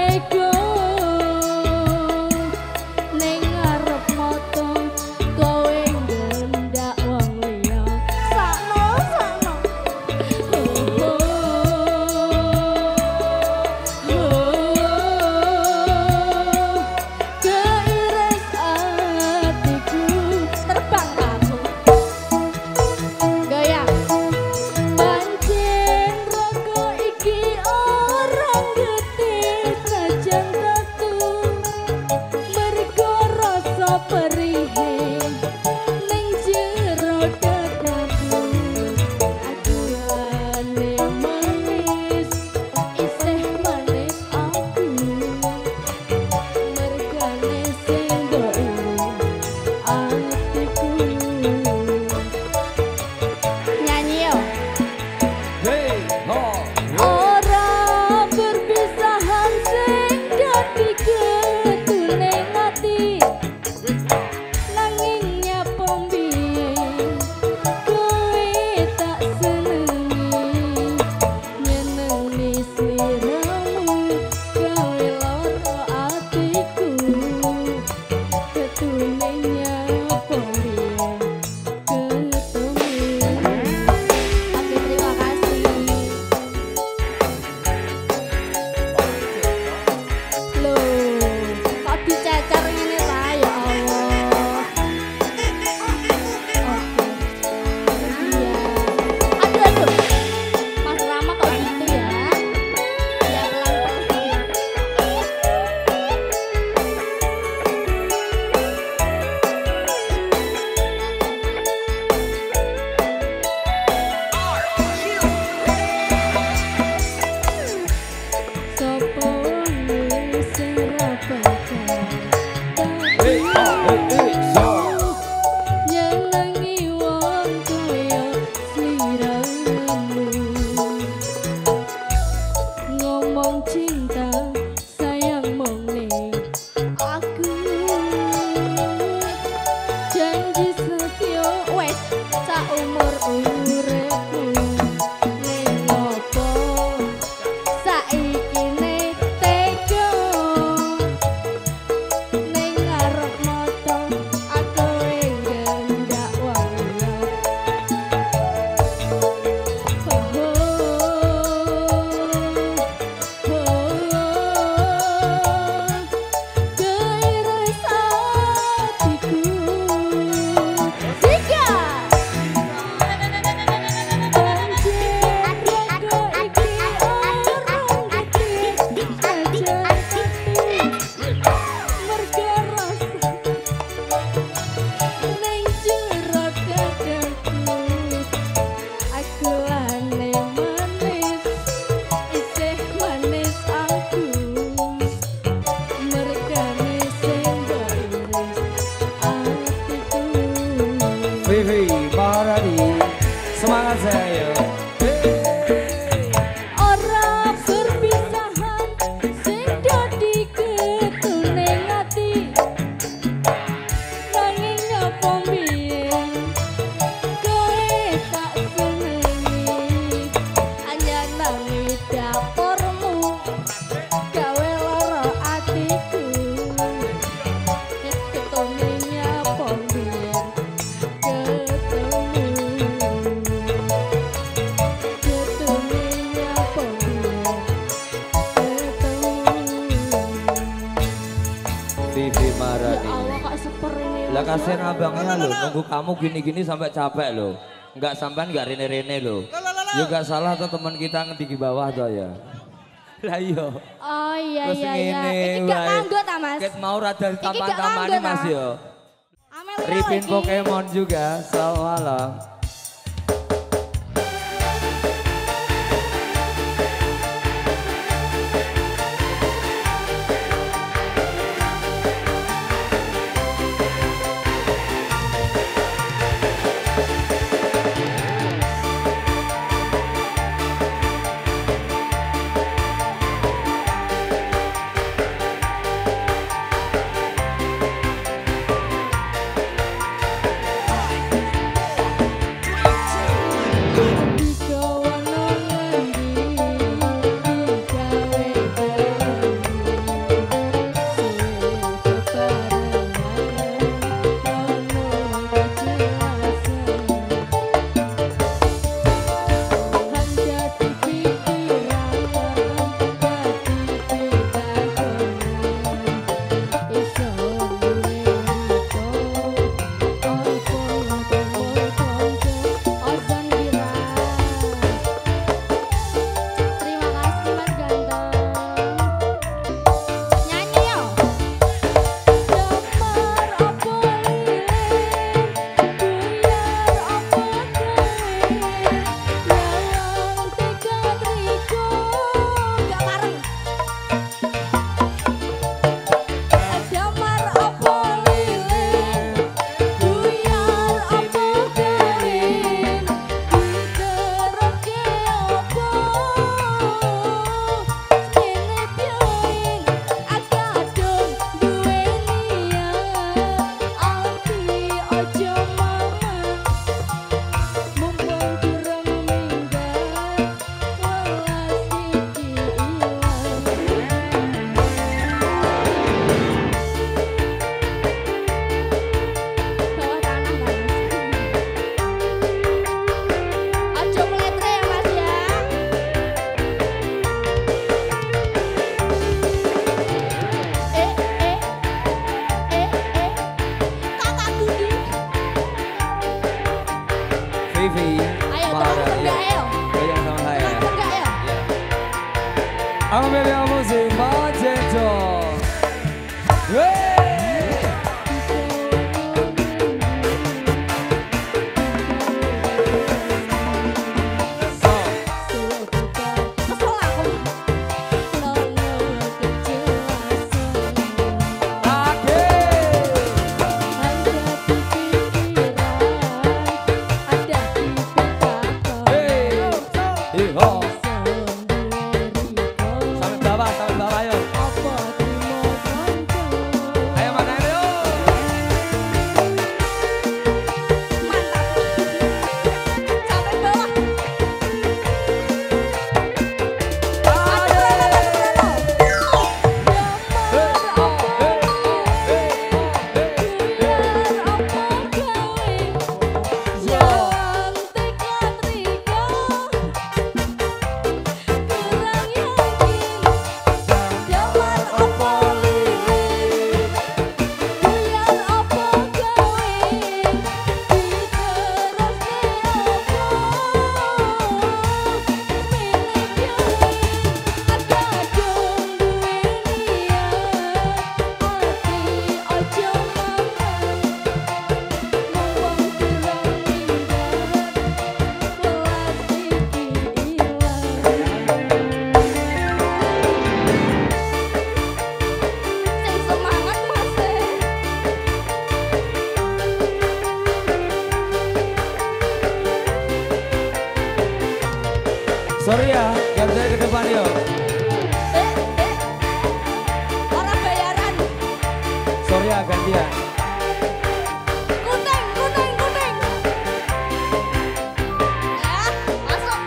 Maharani. Semangat saya. Ora perpisahan sing dadi ketuning ati. Nanging nyapa mbiyen kowe tak senengi. Anjanane dapurmu gawe lara atiku. Ketuning nyapa mbiyen ketemu. Vivi Maharani. Ya Allah kok seperti ini. Lah kasihan abangnya lo, nunggu kamu gini-gini sampai capek lo. Enggak sampean enggak rene-rene lo. Ya enggak salah tuh teman kita di bawah tuh ya. Lah iya. Oh iya Terus iya iya. ngene Iki gak wae. manggo ta Mas? Ket mau rada Iki gak taman-tamani manggo, Mas ta? yo. Amelia Ripin lagi. Pokemon juga, selamat malam. Vivi Ayo Maharani. enggak ayo. Goyang sama saya. Enggak ya? Amelia Musik Majenco. Wey. Kesel aku. Sampai bawah, sampai bawah yuk. Apa trimo kanca Sorry ya, gantian ke depan yuk. Eh, eh. Orang bayaran. Sorry ya, gantian. Kuning, kuning, kuning. Ya, masuk.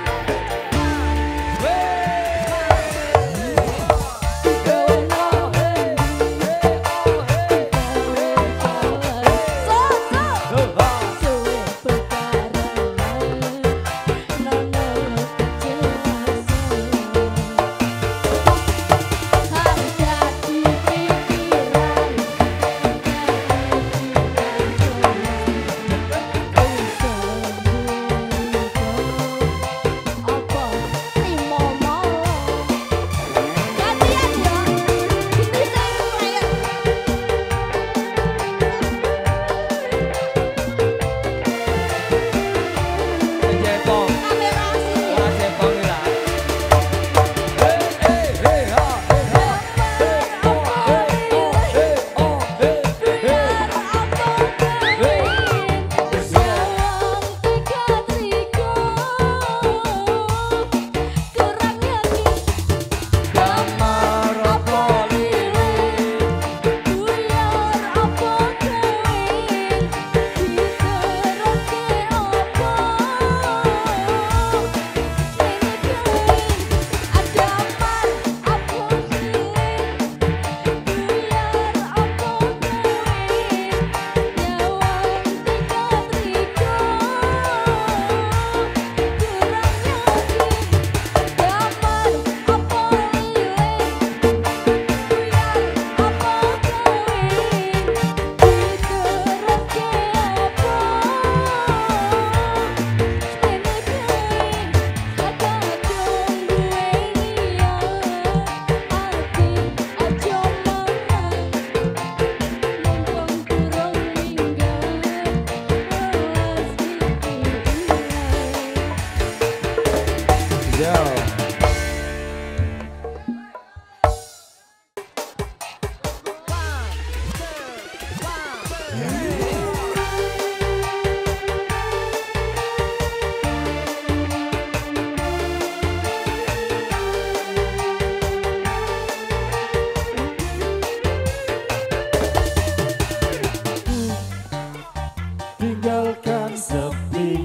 Tinggalkan sepi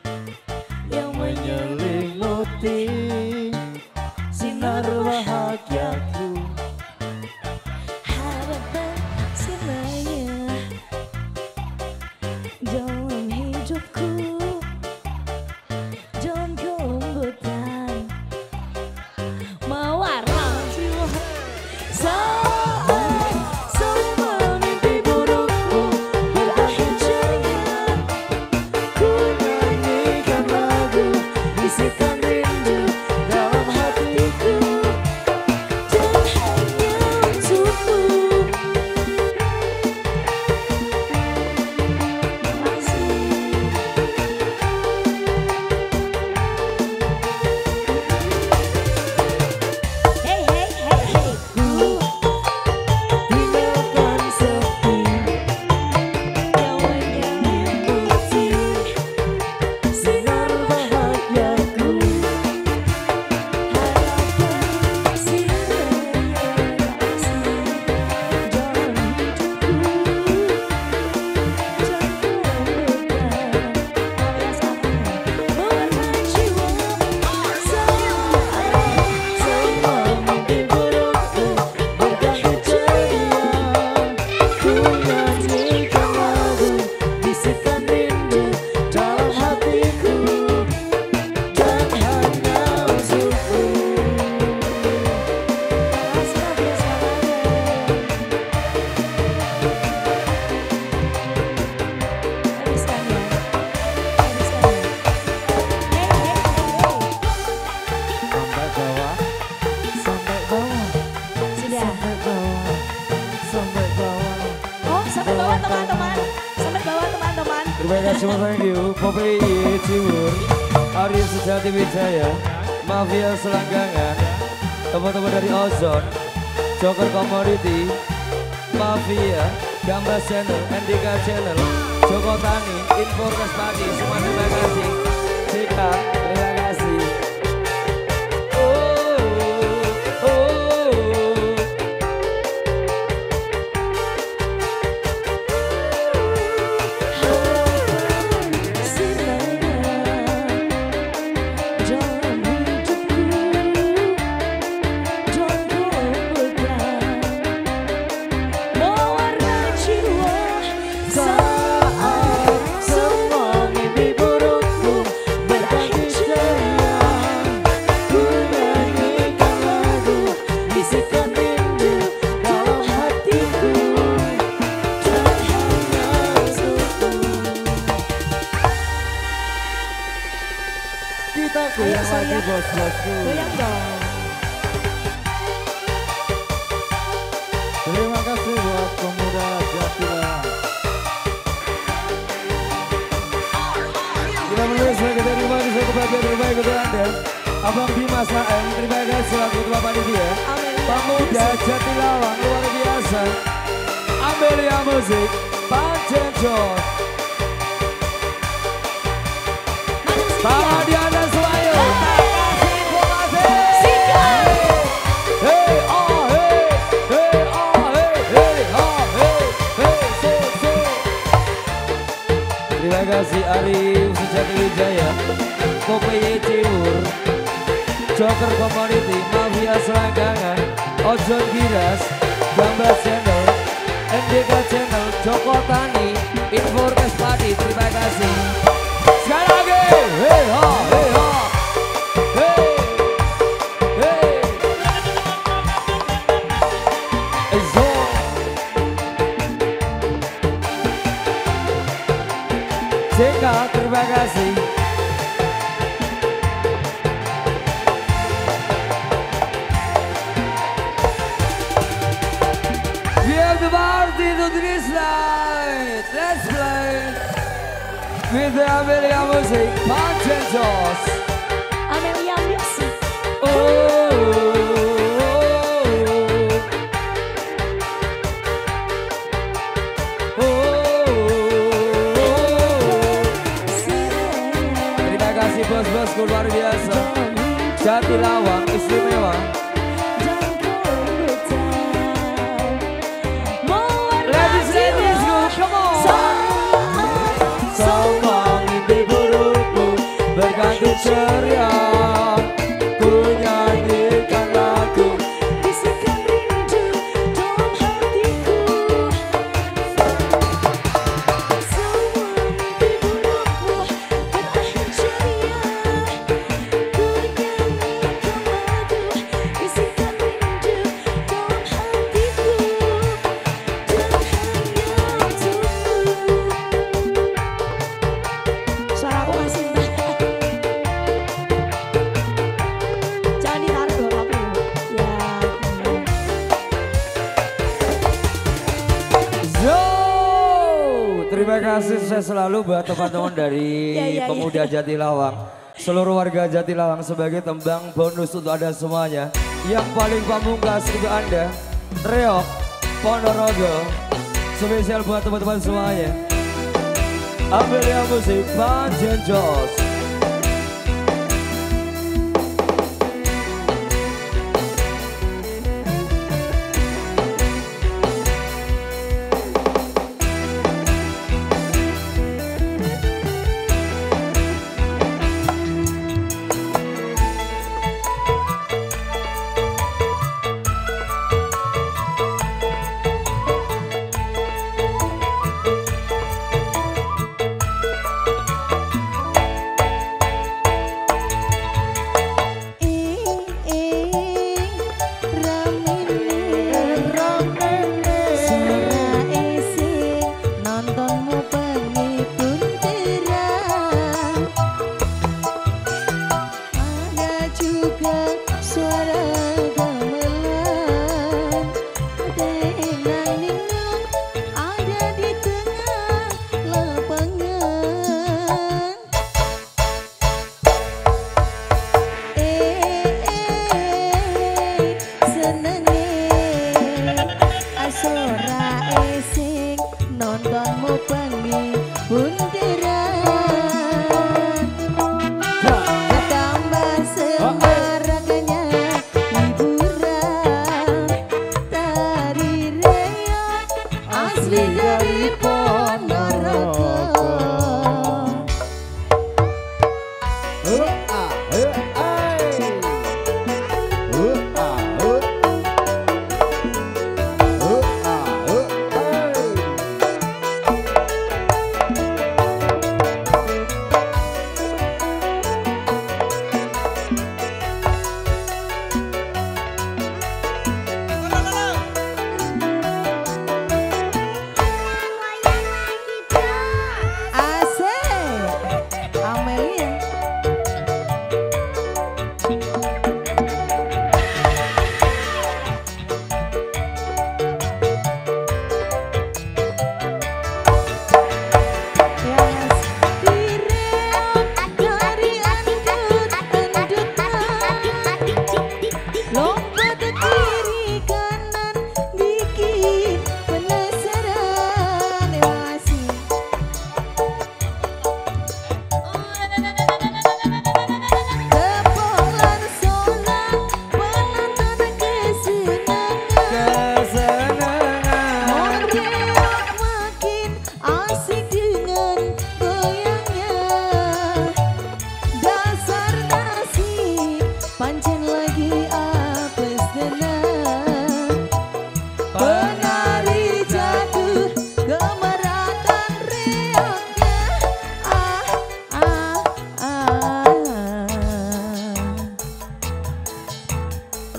yang menyelimuti sinar bahagiaku. Harapan semuanya dalam hidupku, dalam kelembutan mewarna jiwa. Saat semua mimpi burukku berakhir ceria, Ku nyanyikan lagu, bisikan rindu dalam hatiku. dan hanya untukmu. Hey, hey, hey, hey. Tinggalkan sepi Yang menyelimuti sinar bahagiaku. harapan semuanya dalam hidupku, dan kelembutan mewarna jiwa. Semua mimpi burukku berakhir ceria. Ku nyanyikan lagu, bisikan rindu dalam hatiku, dan hanya untukmu. Sampai bawah, sampai bawah, sampai bawah, sampai bawah. Oh, sampai bawah teman-teman. Sampai bawah teman-teman. Terima kasih, thank you. Popi Cibur, Arya Sejati Wijaya, Mafia Selanggangan, teman-teman dari Ozon, Joker Commodity, Mafia, Gambas Channel, Endika Channel, Joko Tani, Info Pagi, semua terima kasih. Cika, terima kasih. Kita Ayo, goyang sorry lagi ya. bos-bosku. Goyang dong. Terima kasih buat pemuda Jatilan. Kita menulis sebagai terima kasih kebahagiaan terbaik untuk Anda. Abang Dimas A M, terima kasih selaku ketua panitia. Pemuda Jatilawang luar biasa. Amelia Musik, Pancen Jos. Tangan di atas semuanya. Hey, oh, hey, hey, oh, hey, hey, oh, hey, hey, so, so. Terima kasih Arif Sejati Wijaya, Popeye Ciwur, Joker Community, Mafia Selangkangan, Ojon Giras, Gambas Channel, N D K Channel, Joko Tani, Inforkes Padi, terima kasih. Sekali lagi, hey ha, hey ha, hey, hey, Ezo. Jeka, terima kasih. We have the party to this night. Let's play with the Amelia Music, Pancen Jos. Amelia Music. Oh, oh, oh. Terima kasih bos-bosku luar biasa. Jatilawang istimewa. Ladies, ladies, go, come on. Sama mimpi burukku bergantung ceria. Ku nyanyikan lagu. Bisikan rindu dalam hatiku. Semua mimpi burukmu berakhir ceria. Ku nyanyikan lagu. Bisikan rindu dalam hatiku. Dan hanya untukmu. Suara aku masih indah. Jangan ditaruh dong aku. Ya. Zo, terima kasih saya selalu buat teman-teman dari Ya, ya, Pemuda Jatilawang. Seluruh warga Jatilawang sebagai tembang bonus untuk Anda semuanya. Yang paling pamungkas untuk Anda, Reok, Ponorogo. Spesial buat teman-teman semuanya. Amelia Musik, Pancen Jos.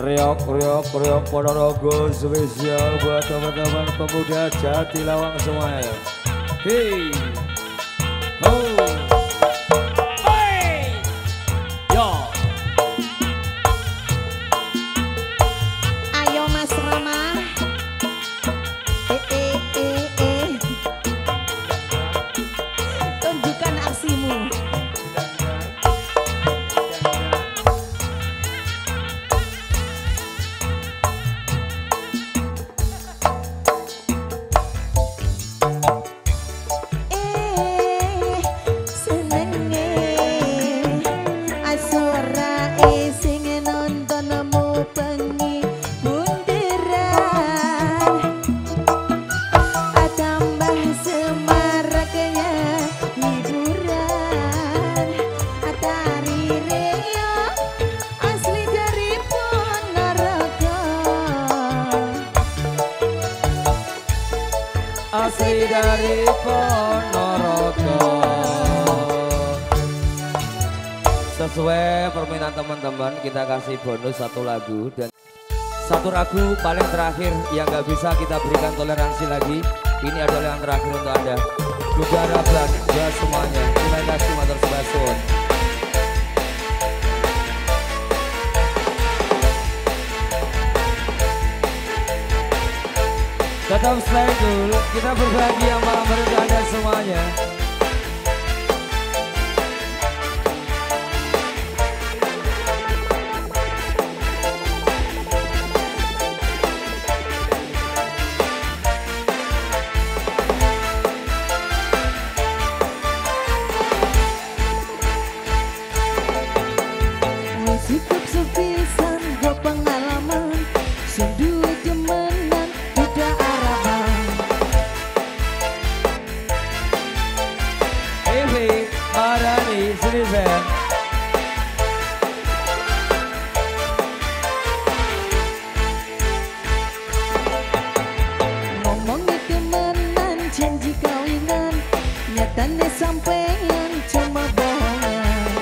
Riok, riok, riok, Ponorogo spesial buat teman-teman pemuda Jatilawang semuanya. Hei, ho, Hei, yo, Ayo Mas Rama. Eh eh eh eh. Tunjukkan aksimu. Eh senenge asora eh sing nontonmu bengi bunderan tambah semaraknya hiburan atari reyo asli dari Ponorogo asli dari Ponorogo. Sesuai permintaan teman-teman, kita kasih bonus satu lagu dan satu lagu paling terakhir yang gak bisa kita berikan toleransi lagi. Ini adalah yang terakhir untuk Anda. Juga harapan buat semuanya. Terima kasih matur suwun. Tetap stay cool, kita berbahagia malam hari untuk Anda semuanya. cukup sepisan go pengalaman sing duwe demenan beda arahan. Hehe, Marani, sini Sen. Ngomongnya demenan janji kawinan nyatanya sampeyan cuma bohongan.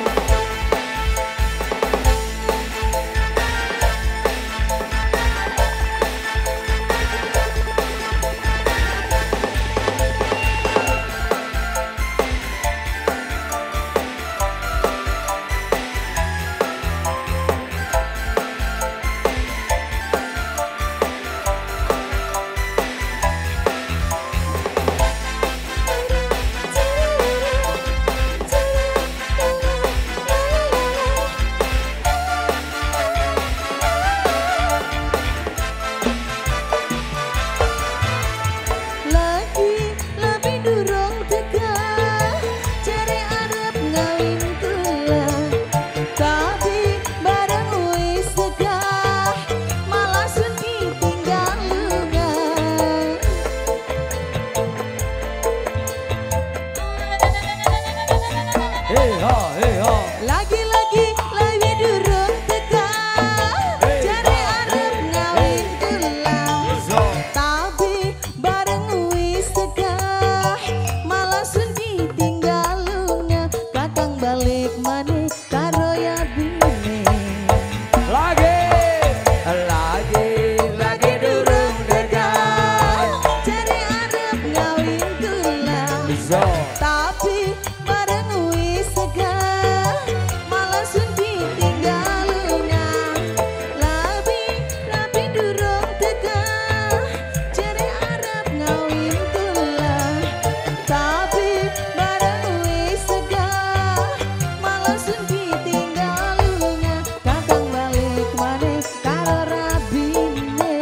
Hey ha, hey ha. Lagi-lagi lagi durung teka jare arep ngawin tulang tapi bareng wis teka malah sun ditinggal lunga kakang balik maneh karo ya bine. Lagi, lagi, lagi durung dekat. Jare arep ngawin tulang Bisa. tapi bareng wis teka malah sun ditinggal lunga labi labi durung teka jare arep ngawin tulang tapi bareng wis teka malah sun ditinggal lunga kakang balik maneh karo rabine.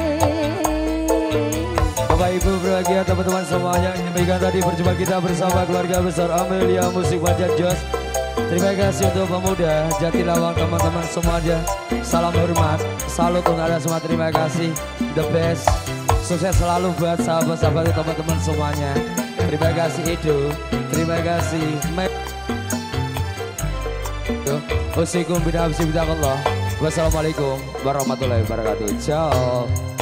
Bapak Ibu berbahagia teman-teman semuanya, demikian tadi perjumpaan kita bersama keluarga besar Amelia Musik Wajah Jos. Terima kasih untuk pemuda Jatilawang teman-teman semuanya. Salam hormat, salut untuk Anda semua, terima kasih. The best, sukses selalu buat sahabat-sahabat teman-teman semuanya. Terima kasih Edo, terima kasih Mek. Usikum bina absi bidang Allah. Wassalamualaikum warahmatullahi wabarakatuh. Ciao.